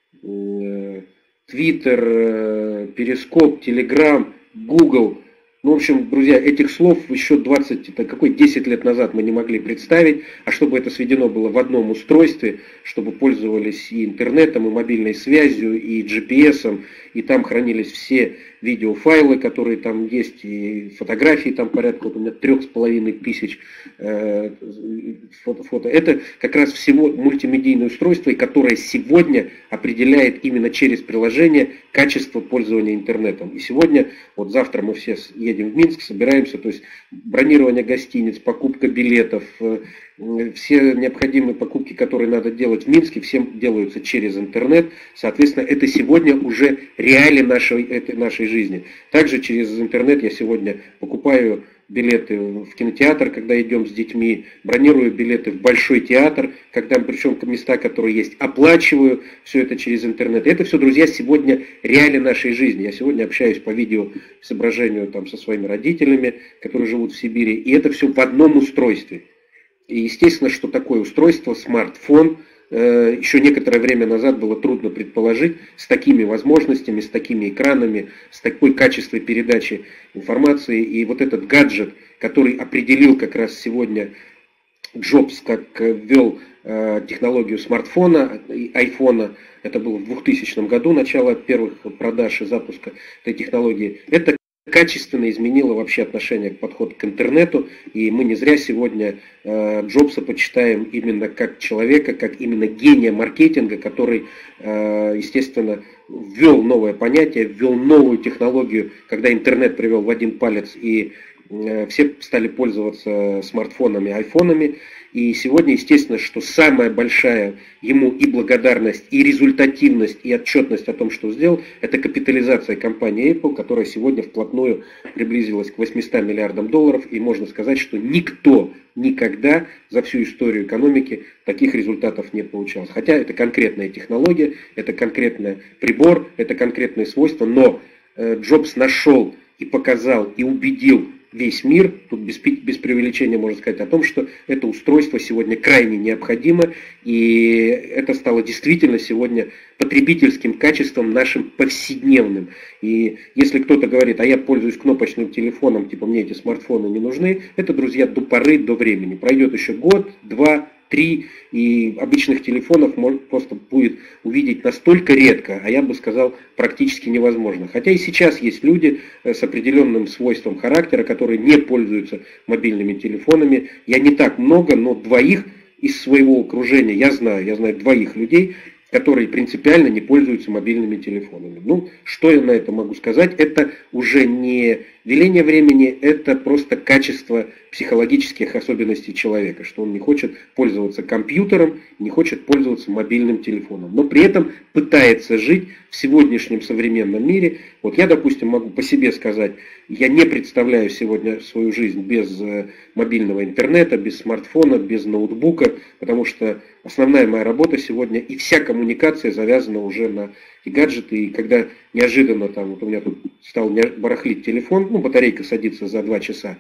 Twitter, Перископ, Telegram, Google. Ну, в общем, друзья, этих слов еще двадцать, это какой, десять лет назад мы не могли представить, а чтобы это сведено было в одном устройстве, чтобы пользовались и интернетом, и мобильной связью, и джи пи эс, и там хранились все видеофайлы, которые там есть, и фотографии там порядка, вот у меня трех с половиной тысяч э, фото, фото. Это как раз всего мультимедийное устройство, которое сегодня определяет именно через приложение качество пользования интернетом. И сегодня, вот завтра мы все едем в Минск, собираемся, то есть бронирование гостиниц, покупка билетов, все необходимые покупки, которые надо делать в Минске, все делаются через интернет. Соответственно, это сегодня уже реалии нашей, этой, нашей жизни. Также через интернет я сегодня покупаю билеты в кинотеатр, когда идем с детьми, бронирую билеты в большой театр, когда, причем места, которые есть, оплачиваю все это через интернет. Это все, друзья, сегодня реалии нашей жизни. Я сегодня общаюсь по видеоизображению там, со своими родителями, которые живут в Сибири, и это все в одном устройстве. И естественно, что такое устройство, смартфон, э, еще некоторое время назад было трудно предположить, с такими возможностями, с такими экранами, с такой качеством передачи информации. И вот этот гаджет, который определил как раз сегодня Джобс, как ввел э, технологию смартфона, айфона, это было в двухтысячном году, начало первых продаж и запуска этой технологии, это качественно изменило вообще отношение к подходу к интернету, и мы не зря сегодня э, Джобса почитаем именно как человека, как именно гения маркетинга, который, э, естественно, ввел новое понятие, ввел новую технологию, когда интернет привел в один палец и все стали пользоваться смартфонами, айфонами. И сегодня, естественно, что самая большая ему и благодарность, и результативность, и отчетность о том, что сделал, это капитализация компании Apple, которая сегодня вплотную приблизилась к восьмистам миллиардам долларов. И можно сказать, что никто никогда за всю историю экономики таких результатов не получал. Хотя это конкретная технология, это конкретный прибор, это конкретные свойства, но Джобс нашел и показал, и убедил весь мир, тут без, без преувеличения можно сказать о том, что это устройство сегодня крайне необходимо, и это стало действительно сегодня потребительским качеством нашим повседневным. И если кто-то говорит, а я пользуюсь кнопочным телефоном, типа мне эти смартфоны не нужны, это, друзья, до поры, до времени. Пройдет еще год, два, три, и обычных телефонов можно просто будет увидеть настолько редко, а я бы сказал, практически невозможно. Хотя и сейчас есть люди с определенным свойством характера, которые не пользуются мобильными телефонами. Я не так много, но двоих из своего окружения я знаю, я знаю двоих людей, которые принципиально не пользуются мобильными телефонами. Ну, что я на это могу сказать? Это уже не веление времени, это просто качество психологических особенностей человека, что он не хочет пользоваться компьютером, не хочет пользоваться мобильным телефоном, но при этом пытается жить в сегодняшнем современном мире. Вот я, допустим, могу по себе сказать, я не представляю сегодня свою жизнь без мобильного интернета, без смартфона, без ноутбука, потому что основная моя работа сегодня и вся коммуникация завязана уже на и гаджеты, и когда неожиданно там, вот у меня тут стал барахлить телефон, ну, батарейка садится за два часа,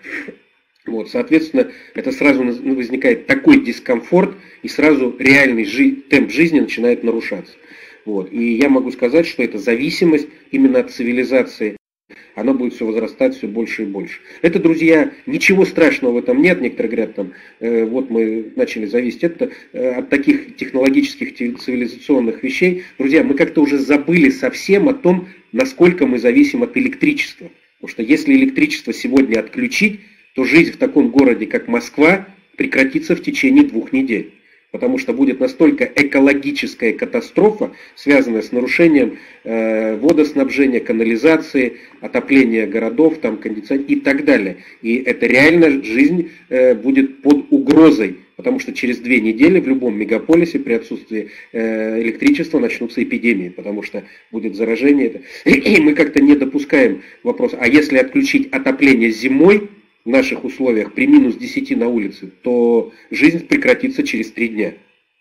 вот, соответственно, это сразу возникает такой дискомфорт, и сразу реальный жи- темп жизни начинает нарушаться. Вот. И я могу сказать, что эта зависимость именно от цивилизации, она будет все возрастать все больше и больше. Это, друзья, ничего страшного в этом нет. Некоторые говорят, там, э, вот мы начали зависеть. Это э, от таких технологических, цивилизационных вещей. Друзья, мы как-то уже забыли совсем о том, насколько мы зависим от электричества. Потому что если электричество сегодня отключить, то жизнь в таком городе, как Москва, прекратится в течение двух недель. Потому что будет настолько экологическая катастрофа, связанная с нарушением э, водоснабжения, канализации, отопления городов, там, кондиционеров и так далее. И это реально жизнь э, будет под угрозой, потому что через две недели в любом мегаполисе при отсутствии э, электричества начнутся эпидемии, потому что будет заражение. И мы как-то не допускаем вопрос, а если отключить отопление зимой, в наших условиях при минус десяти на улице, то жизнь прекратится через три дня.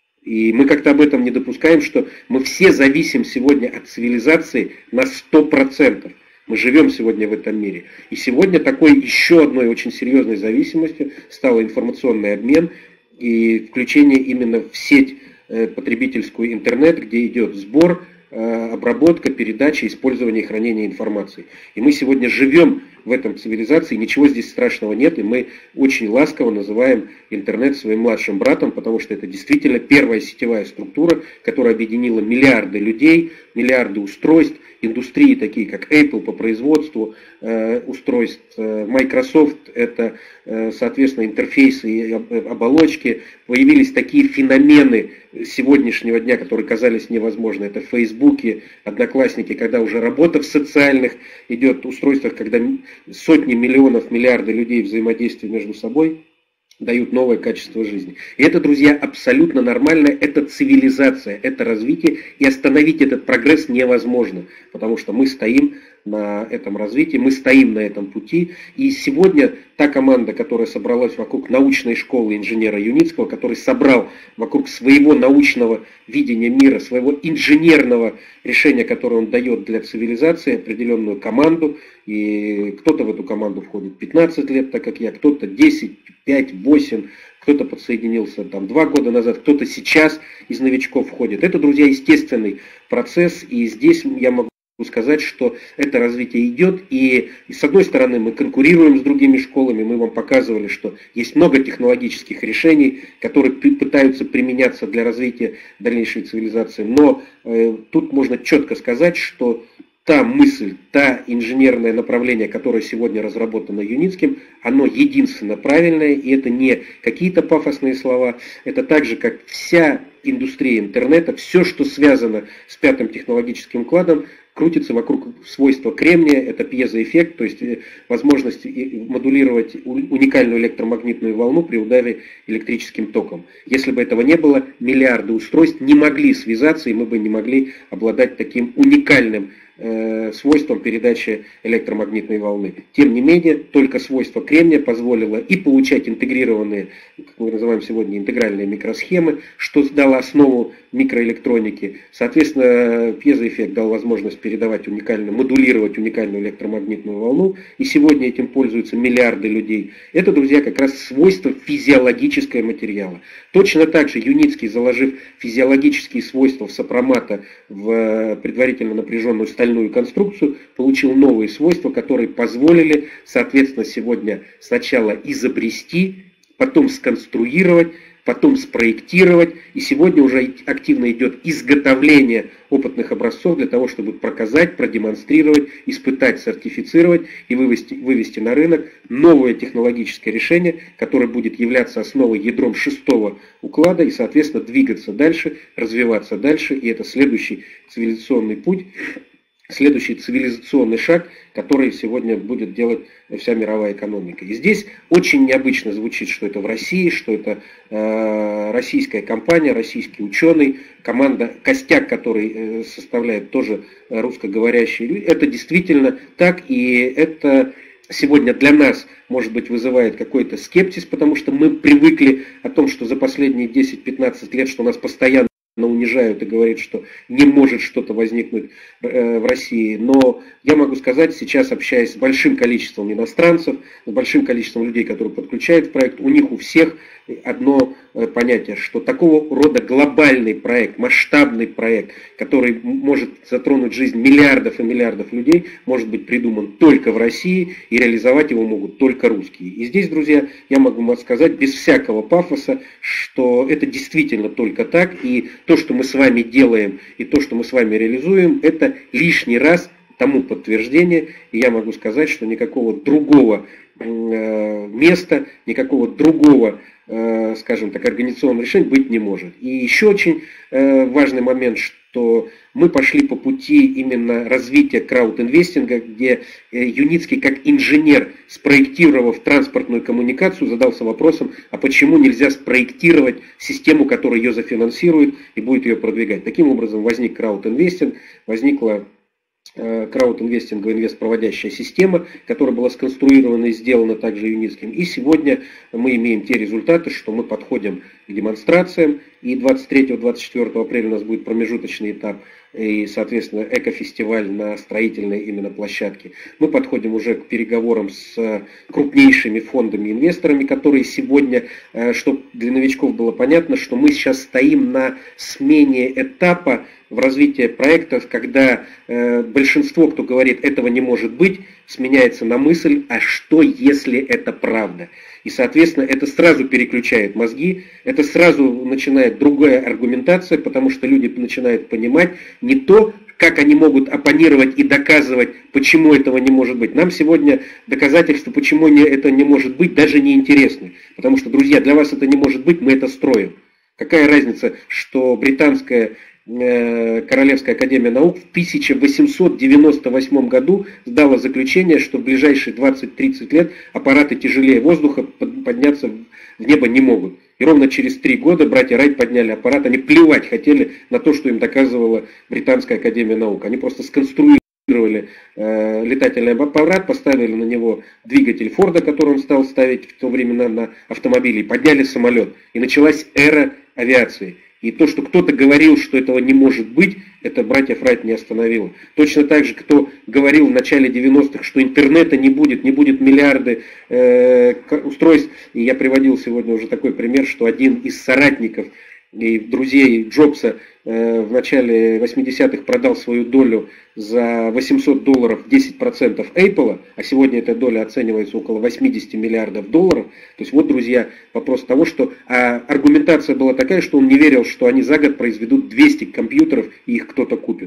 И мы как-то об этом не допускаем, что мы все зависим сегодня от цивилизации на сто процентов. Мы живем сегодня в этом мире. И сегодня такой еще одной очень серьезной зависимостью стал информационный обмен и включение именно в сеть потребительскую интернет, где идет сбор, обработка, передача, использование и хранение информации. И мы сегодня живем в этом цивилизации, ничего здесь страшного нет, и мы очень ласково называем интернет своим младшим братом, потому что это действительно первая сетевая структура, которая объединила миллиарды людей, миллиарды устройств, индустрии такие как Apple по производству э, устройств, э, Microsoft, это, э, соответственно, интерфейсы и оболочки. Появились такие феномены сегодняшнего дня, которые казались невозможны. Это в Фейсбуке, Одноклассники, когда уже работа в социальных идет устройствах, когда сотни миллионов, миллиарды людей взаимодействуют между собой, дают новое качество жизни. И это, друзья, абсолютно нормально, это цивилизация, это развитие, и остановить этот прогресс невозможно, потому что мы стоим на этом развитии, мы стоим на этом пути. И сегодня та команда, которая собралась вокруг научной школы инженера Юницкого, который собрал вокруг своего научного видения мира, своего инженерного решения, которое он дает для цивилизации, определенную команду, и кто-то в эту команду входит пятнадцать лет, так как я, кто-то десять, пять, восемь, кто-то подсоединился там два года назад, кто-то сейчас из новичков входит. Это, друзья, естественный процесс, и здесь я могу сказать, что это развитие идет, и, и с одной стороны мы конкурируем с другими школами, мы вам показывали, что есть много технологических решений, которые пытаются применяться для развития дальнейшей цивилизации, но э, тут можно четко сказать, что та мысль, та инженерное направление, которое сегодня разработано Юницким, оно единственно правильное, и это не какие-то пафосные слова, это так же, как вся индустрия интернета, все, что связано с пятым технологическим укладом, крутится вокруг свойства кремния, это пьезоэффект, то есть возможность модулировать уникальную электромагнитную волну при ударе электрическим током. Если бы этого не было, миллиарды устройств не могли связаться, и мы бы не могли обладать таким уникальным свойством передачи электромагнитной волны. Тем не менее, только свойство кремния позволило и получать интегрированные, как мы называем сегодня, интегральные микросхемы, что дало основу микроэлектроники. Соответственно, пьезоэффект дал возможность передавать уникальную, модулировать уникальную электромагнитную волну, и сегодня этим пользуются миллиарды людей. Это, друзья, как раз свойство физиологического материала. Точно так же Юницкий, заложив физиологические свойства в сопромата в предварительно напряженную стальную конструкцию, получил новые свойства, которые позволили, соответственно, сегодня сначала изобрести, потом сконструировать, потом спроектировать, и сегодня уже активно идет изготовление опытных образцов для того, чтобы показать, продемонстрировать, испытать, сертифицировать и вывести, вывести на рынок новое технологическое решение, которое будет являться основой, ядром шестого уклада и, соответственно, двигаться дальше, развиваться дальше, и это следующий цивилизационный путь, следующий цивилизационный шаг, который сегодня будет делать вся мировая экономика. И здесь очень необычно звучит, что это в России, что это э, российская компания, российский ученый, команда, костяк, который э, составляет тоже русскоговорящие люди. Это действительно так, и это сегодня для нас, может быть, вызывает какой-то скепсис, потому что мы привыкли о том, что за последние десять-пятнадцать лет, что у нас постоянно унижают и говорят, что не может что-то возникнуть в России. Но я могу сказать, сейчас общаясь с большим количеством иностранцев, с большим количеством людей, которые подключают в проект, у них у всех одно понятие, что такого рода глобальный проект, масштабный проект, который может затронуть жизнь миллиардов и миллиардов людей, может быть придуман только в России, и реализовать его могут только русские. И здесь, друзья, я могу вам сказать без всякого пафоса, что это действительно только так, и то, что мы с вами делаем, и то, что мы с вами реализуем, это лишний раз тому подтверждение, и я могу сказать, что никакого другого э, места, никакого другого, э, скажем так, организационного решения быть не может. И еще очень э, важный момент, что мы пошли по пути именно развития краудинвестинга, где э, Юницкий как инженер, спроектировав транспортную коммуникацию, задался вопросом, а почему нельзя спроектировать систему, которая ее зафинансирует и будет ее продвигать. Таким образом возник краудинвестинг, возникла краудинвестинговая инвестпроводящая система, которая была сконструирована и сделана также Юницким. И сегодня мы имеем те результаты, что мы подходим к демонстрациям, и двадцать третьего — двадцать четвёртого апреля у нас будет промежуточный этап, и, соответственно, экофестиваль на строительной именно площадке. Мы подходим уже к переговорам с крупнейшими фондами, инвесторами, которые сегодня, чтобы для новичков было понятно, что мы сейчас стоим на смене этапа в развитии проектов, когда э, большинство, кто говорит, этого не может быть, сменяется на мысль, а что, если это правда? И, соответственно, это сразу переключает мозги, это сразу начинает другая аргументация, потому что люди начинают понимать не то, как они могут оппонировать и доказывать, почему этого не может быть. Нам сегодня доказательства, почему это не может быть, даже не интересны. Потому что, друзья, для вас это не может быть, мы это строим. Какая разница, что британская Королевская академия наук в тысяча восемьсот девяносто восьмом году сдала заключение, что в ближайшие двадцать-тридцать лет аппараты тяжелее воздуха подняться в небо не могут. И ровно через три года братья Райт подняли аппарат, они плевать хотели на то, что им доказывала Британская академия наук. Они просто сконструировали э, летательный аппарат, поставили на него двигатель Форда, который он стал ставить в то время на автомобили, и подняли самолет. И началась эра авиации. И то, что кто-то говорил, что этого не может быть, это братьев Райт не остановило. Точно так же, кто говорил в начале девяностых, что интернета не будет, не будет миллиарды э, устройств. И я приводил сегодня уже такой пример, что один из соратников и друзей Джобса э, в начале восьмидесятых продал свою долю за восемьсот долларов, десять процентов Apple, а сегодня эта доля оценивается около восемьдесят миллиардов долларов. То есть вот, друзья, вопрос того, что а, аргументация была такая, что он не верил, что они за год произведут двести компьютеров и их кто-то купит.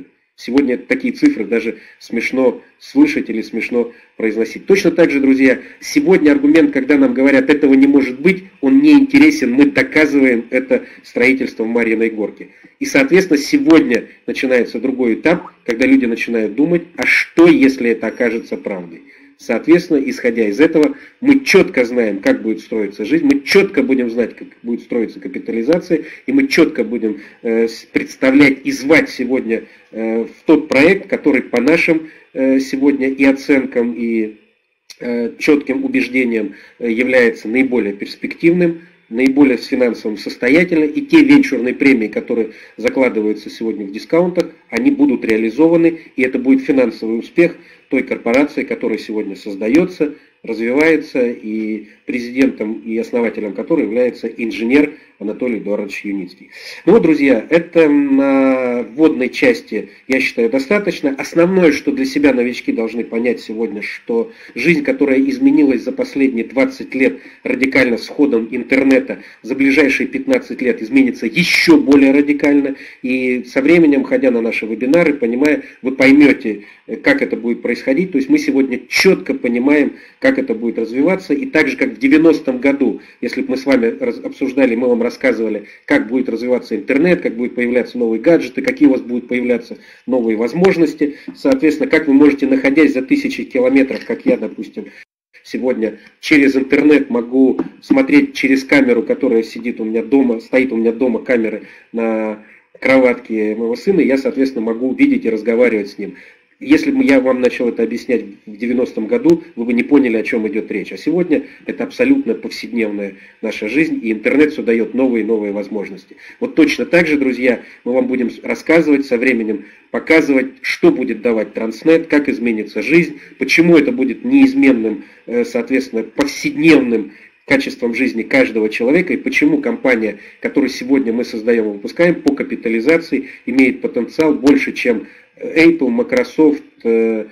Сегодня такие цифры даже смешно слышать или смешно произносить. Точно так же, друзья, сегодня аргумент, когда нам говорят, этого не может быть, он не интересен, мы доказываем это строительством Марьиной горки. И, соответственно, сегодня начинается другой этап, когда люди начинают думать, а что, если это окажется правдой? Соответственно, исходя из этого, мы четко знаем, как будет строиться жизнь, мы четко будем знать, как будет строиться капитализация, и мы четко будем э, представлять и звать сегодня э, в тот проект, который по нашим э, сегодня и оценкам, и э, четким убеждениям э, является наиболее перспективным, наиболее финансово состоятельны, и те венчурные премии, которые закладываются сегодня в дискаунтах, они будут реализованы, и это будет финансовый успех той корпорации, которая сегодня создается, развивается, и президентом и основателем которой является инженер Анатолий Эдуардович Юницкий. Ну вот, друзья, это на вводной части, я считаю, достаточно. Основное, что для себя новички должны понять сегодня, что жизнь, которая изменилась за последние двадцать лет радикально с ходом интернета, за ближайшие пятнадцать лет изменится еще более радикально. И со временем, ходя на наши вебинары, понимая, вы поймете, как это будет происходить. То есть мы сегодня четко понимаем, как это будет развиваться. И так же, как в девяностом году, если бы мы с вами обсуждали, мы вам рассказывали, как будет развиваться интернет, как будут появляться новые гаджеты, какие у вас будут появляться новые возможности. Соответственно, как вы можете, находясь за тысячи километров, как я, допустим, сегодня через интернет могу смотреть через камеру, которая сидит у меня дома, стоит у меня дома камеры на кроватке моего сына, и я, соответственно, могу видеть и разговаривать с ним. Если бы я вам начал это объяснять в девяностом году, вы бы не поняли, о чем идет речь. А сегодня это абсолютно повседневная наша жизнь, и интернет все дает новые и новые возможности. Вот точно так же, друзья, мы вам будем рассказывать со временем, показывать, что будет давать Транснет, как изменится жизнь, почему это будет неизменным, соответственно, повседневным качеством жизни каждого человека, и почему компания, которую сегодня мы создаем и выпускаем, по капитализации имеет потенциал больше, чем Apple, Microsoft, Dell,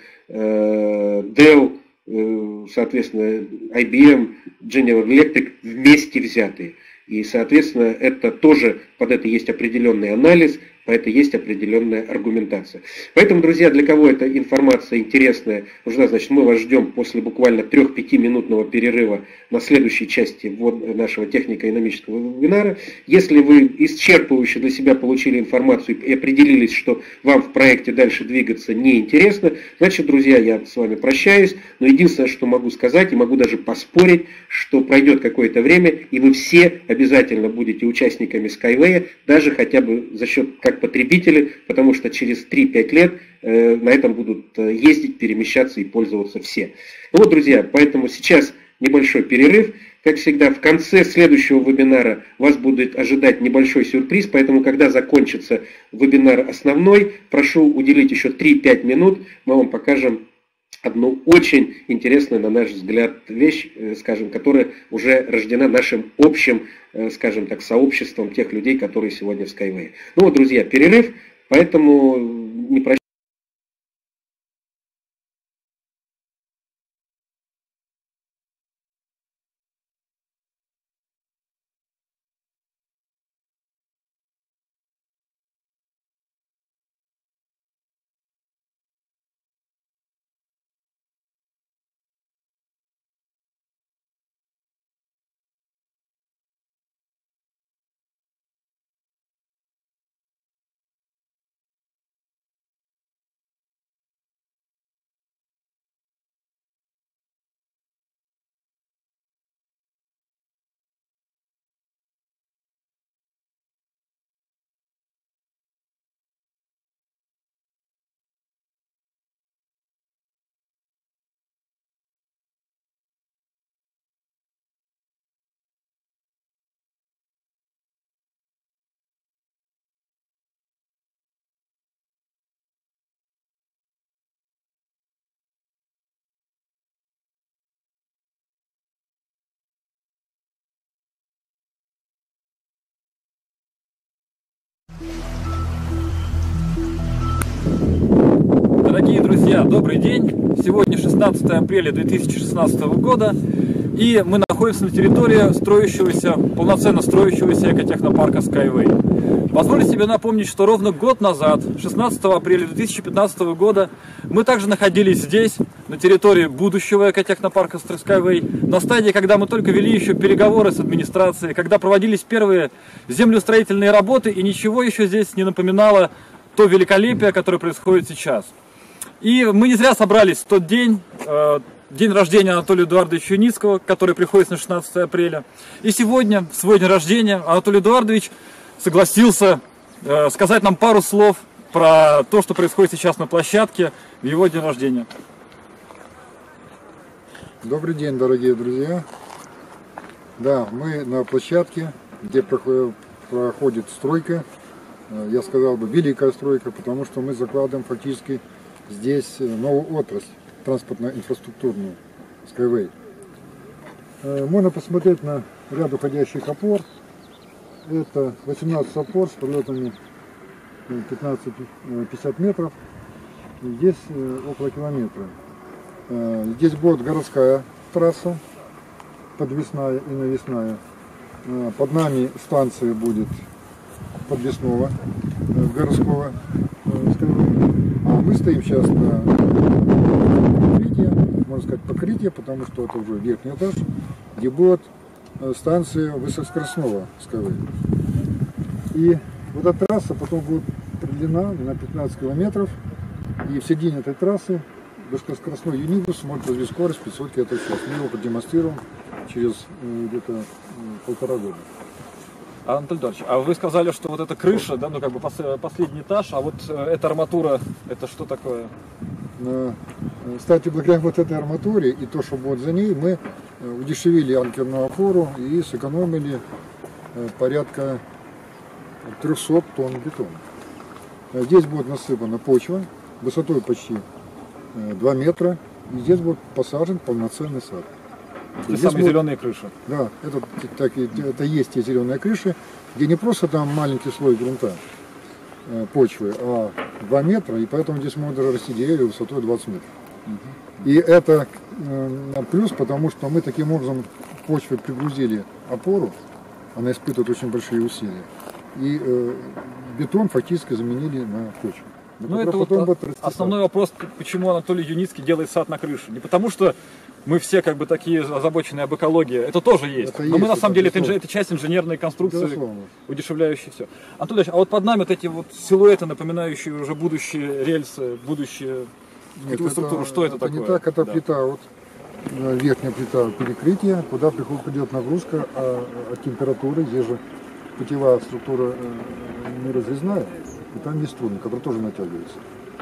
соответственно, ай би эм, General Electric вместе взятые. И, соответственно, это тоже, под это есть определенный анализ, по это есть определенная аргументация. Поэтому, друзья, для кого эта информация интересная, нужна, значит, мы вас ждем после буквально трех-пятиминутного перерыва на следующей части нашего технико-экономического вебинара. Если вы исчерпывающе для себя получили информацию и определились, что вам в проекте дальше двигаться неинтересно, значит, друзья, я с вами прощаюсь, но единственное, что могу сказать, и могу даже поспорить, что пройдет какое-то время, и вы все обязательно будете участниками Skyway, даже хотя бы за счет как потребители, потому что через три-пять лет э, на этом будут ездить, перемещаться и пользоваться все. Ну вот, друзья, поэтому сейчас небольшой перерыв. Как всегда, в конце следующего вебинара вас будет ожидать небольшой сюрприз, поэтому, когда закончится вебинар основной, прошу уделить еще три-пять минут, мы вам покажем одну очень интересную, на наш взгляд, вещь, скажем, которая уже рождена нашим общим, скажем так, сообществом тех людей, которые сегодня в Skyway. Ну вот, друзья, перерыв, поэтому не прощайтесь. Дорогие друзья, добрый день! Сегодня шестнадцатое апреля две тысячи шестнадцатого года, и мы находимся на территории строящегося, полноценно строящегося экотехнопарка Skyway. Позволю себе напомнить, что ровно год назад, шестнадцатого апреля две тысячи пятнадцатого года, мы также находились здесь, на территории будущего экотехнопарка Skyway, на стадии, когда мы только вели еще переговоры с администрацией, когда проводились первые землеустроительные работы, и ничего еще здесь не напоминало то великолепие, которое происходит сейчас. И мы не зря собрались в тот день, день рождения Анатолия Эдуардовича Юницкого, который приходится на шестнадцатое апреля. И сегодня, в свой день рождения, Анатолий Эдуардович согласился э, сказать нам пару слов про то, что происходит сейчас на площадке в его день рождения. Добрый день, дорогие друзья. Да, мы на площадке, где проходит стройка, я сказал бы, великая стройка, потому что мы закладываем фактически здесь новую отрасль, транспортно-инфраструктурную, Skyway. Можно посмотреть на ряд уходящих опор. Это восемнадцать опор с пролетами пятнадцать-пятьдесят метров. Здесь около километра. Здесь будет городская трасса, подвесная и навесная. Под нами станция будет подвесного городского. А мы стоим сейчас на покрытие, можно сказать покрытие, потому что это уже верхний этаж, где будет станция высокоскоростного Skyway. И вот эта трасса потом будет продлена на пятнадцать километров, и в середине этой трассы высокоскоростной Юнибус может развить скорость пятьсот километров в час. Мы его продемонстрируем через где-то полтора года. Анатолий Эдуардович, а вы сказали, что вот эта крыша, да, ну как бы последний этаж, а вот эта арматура, это что такое? Кстати, благодаря вот этой арматуре и то, что будет за ней, мы удешевили анкерную опору и сэкономили порядка трёхсот тонн бетона. Здесь будет насыпана почва высотой почти два метра, и здесь будет посажен полноценный сад. Те самые будет... зеленые крыши. Да, это, так, это есть те зеленые крыши, где не просто там маленький слой грунта, э, почвы, а два метра, и поэтому здесь могут даже расти деревья высотой двадцать метров. Угу. И это э, плюс, потому что мы таким образом почвой пригрузили опору, она испытывает очень большие усилия, и э, бетон фактически заменили на почву. Ну это вот основной вопрос, почему Анатолий Юницкий делает сад на крыше. Не потому что мы все как бы такие озабоченные об экологии, это тоже есть. Это Но есть, мы на самом деле, это, это часть инженерной конструкции, безусловно, удешевляющей все. Анатолий Ильич, а вот под нами вот эти вот силуэты, напоминающие уже будущие рельсы, будущие структуры, что это, это такое? Не так, это да. Плита, вот верхняя плита перекрытия, куда приходит нагрузка а, от температуры, здесь же путевая структура не разрезная. И там есть струны, которые тоже натягиваются.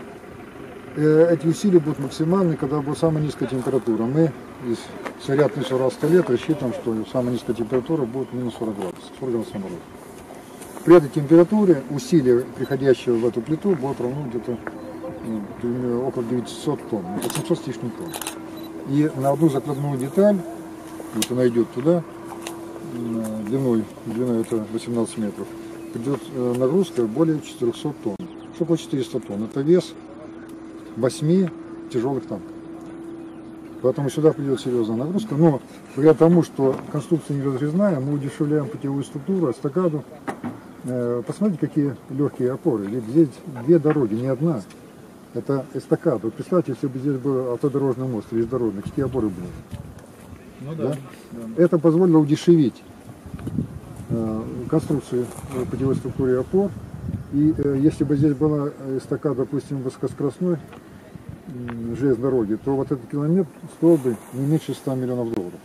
Эти усилия будут максимальны, когда будет самая низкая температура. Мы из вероятностью раз в сто лет рассчитываем, что самая низкая температура будет минус сорок градусов, сорок градусов мороза. При этой температуре усилие, приходящее в эту плиту, будет равно где-то ну, около девятисот тонн, восемьсот с лишним тонн. И на одну закладную деталь, вот она идет туда, длиной, длиной это восемнадцать метров, придет нагрузка более четырёхсот тонн. Что такое четыреста тонн? Это вес восьми тяжелых танков. Поэтому сюда придет серьезная нагрузка. Но благодаря тому, что конструкция не разрезная, мы удешевляем путевую структуру, эстакаду. Посмотрите, какие легкие опоры. Ведь здесь две дороги, не одна. Это эстакада. Вот представьте, если бы здесь был автодорожный мост, железнодорожный, какие опоры были. Ну, да, да? Да. Это позволило удешевить конструкцию путевой структуры опор. И э, если бы здесь была эстакада, допустим, высокоскоростной э, железной дороги, то вот этот километр стоил бы не меньше ста миллионов долларов.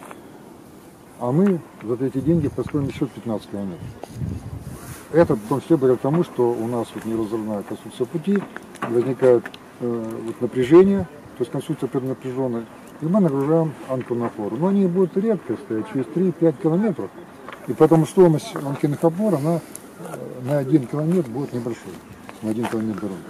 А мы за эти деньги построим еще пятнадцать километров. Это в том числе благодаря тому, что у нас вот неразрывная конструкция пути, возникает э, вот напряжение, то есть конструкция преднапряженная, и мы нагружаем анкерную опору. Но они будут редко стоять, через три-пять километров, и поэтому стоимость анкерных опор, она на один километр будет небольшой, на один километр дороги.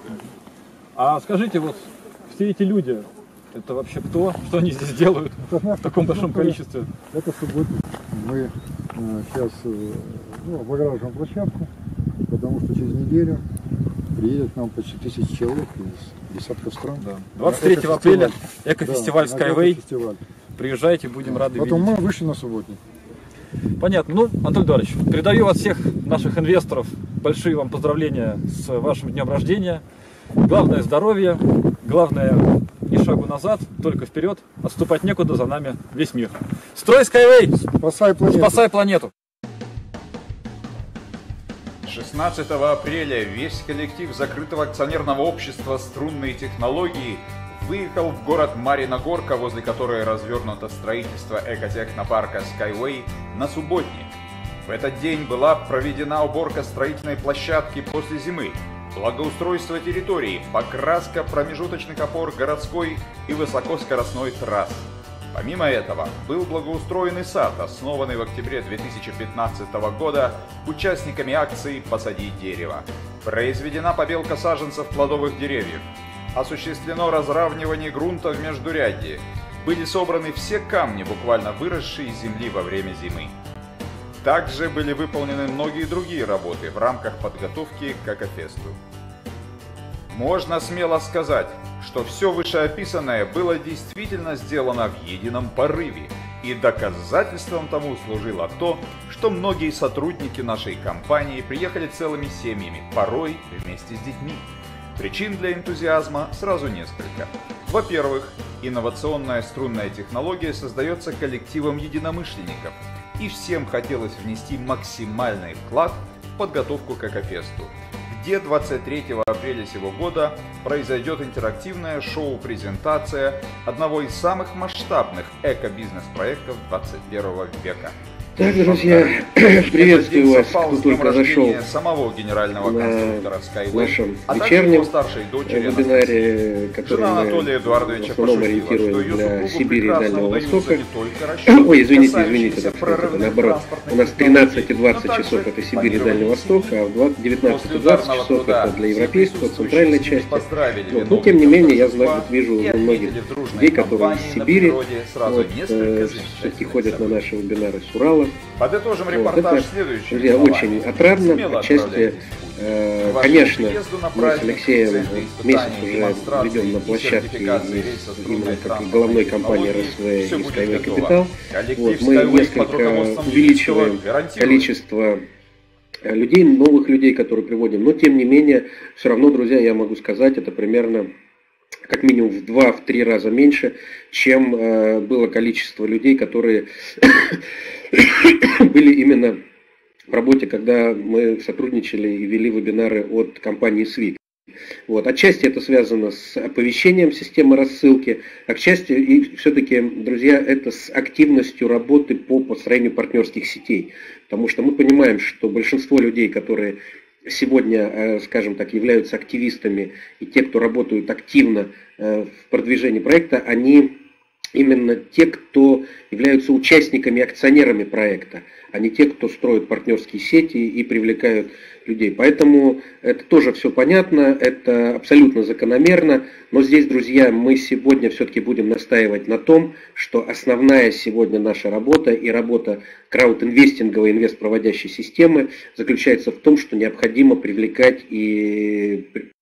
А скажите, вот все эти люди, это вообще кто? Что они здесь делают это, в таком большом количестве? Это субботник. Мы э, сейчас э, ну, облагораживаем площадку, потому что через неделю приедет к нам почти тысяча человек из десятков стран. Да. двадцать третьего апреля экофестиваль да, Skyway. Приезжайте, будем да. рады Потом видеть. мы вышли на субботник. Понятно. Ну, Анатолий Эдуардович, передаю от всех наших инвесторов большие вам поздравления с вашим днем рождения. Главное здоровье, главное ни шагу назад, только вперед, отступать некуда, за нами весь мир. Строй Skyway! Спасай планету! Спасай планету! шестнадцатого апреля весь коллектив закрытого акционерного общества «Струнные технологии» выехал в город Марьина Горка, возле которой развернуто строительство экотехнопарка Skyway, на субботник. В этот день была проведена уборка строительной площадки после зимы, благоустройство территории, покраска промежуточных опор городской и высокоскоростной трасс. Помимо этого, был благоустроен и сад, основанный в октябре две тысячи пятнадцатого года участниками акции «Посади дерево». Произведена побелка саженцев плодовых деревьев. Осуществлено разравнивание грунта в междурядье. Были собраны все камни, буквально выросшие из земли во время зимы. Также были выполнены многие другие работы в рамках подготовки к Экофесту. Можно смело сказать, что все вышеописанное было действительно сделано в едином порыве, и доказательством тому служило то, что многие сотрудники нашей компании приехали целыми семьями, порой вместе с детьми. Причин для энтузиазма сразу несколько. Во-первых, инновационная струнная технология создается коллективом единомышленников, и всем хотелось внести максимальный вклад в подготовку к Экофесту, где двадцать третьего апреля сего года произойдет интерактивная шоу-презентация одного из самых масштабных эко-бизнес-проектов двадцать первого века. Так, друзья, приветствую вас, кто только зашел самого генерального конструктора Skyway, в нашем а вечернем старшей дочери вебинаре, который мы в основном ориентируем для Сибири и Дальнего Востока. Ой, извините, извините, так сказать, это наоборот. У нас тринадцать и двадцать часов это Сибирь и Дальний Восток, а в девятнадцать и двадцать часов это для европейского, центральной части. Вот. Но тем не менее, я знаю, вижу многих людей, которые из Сибири, вот, э, все-таки ходят на наши вебинары с Урала. Подытожим Вот репортаж это, следующим друзья, словами. очень отрадно. Отчасти, э, конечно, мы с Алексеем месяц уже ведем на площадке именно как и головной компании эр эс вэ и Skyway Capital. Вот, мы несколько увеличиваем количество людей, новых людей, которые приводим. Но, тем не менее, все равно, друзья, я могу сказать, это примерно как минимум в два-три раза меньше, чем э, было количество людей, которые были именно в работе, когда мы сотрудничали и вели вебинары от компании Свик. Вот. Отчасти это связано с оповещением системы рассылки, отчасти и все-таки, друзья, это с активностью работы по построению партнерских сетей. Потому что мы понимаем, что большинство людей, которые сегодня, скажем так, являются активистами, и те, кто работают активно в продвижении проекта, они именно те, кто являются участниками, акционерами проекта, а не те, кто строит партнерские сети и привлекают людей. Поэтому это тоже все понятно, это абсолютно закономерно, но здесь, друзья, мы сегодня все-таки будем настаивать на том, что основная сегодня наша работа и работа краудинвестинговой инвестпроводящей системы заключается в том, что необходимо привлекать и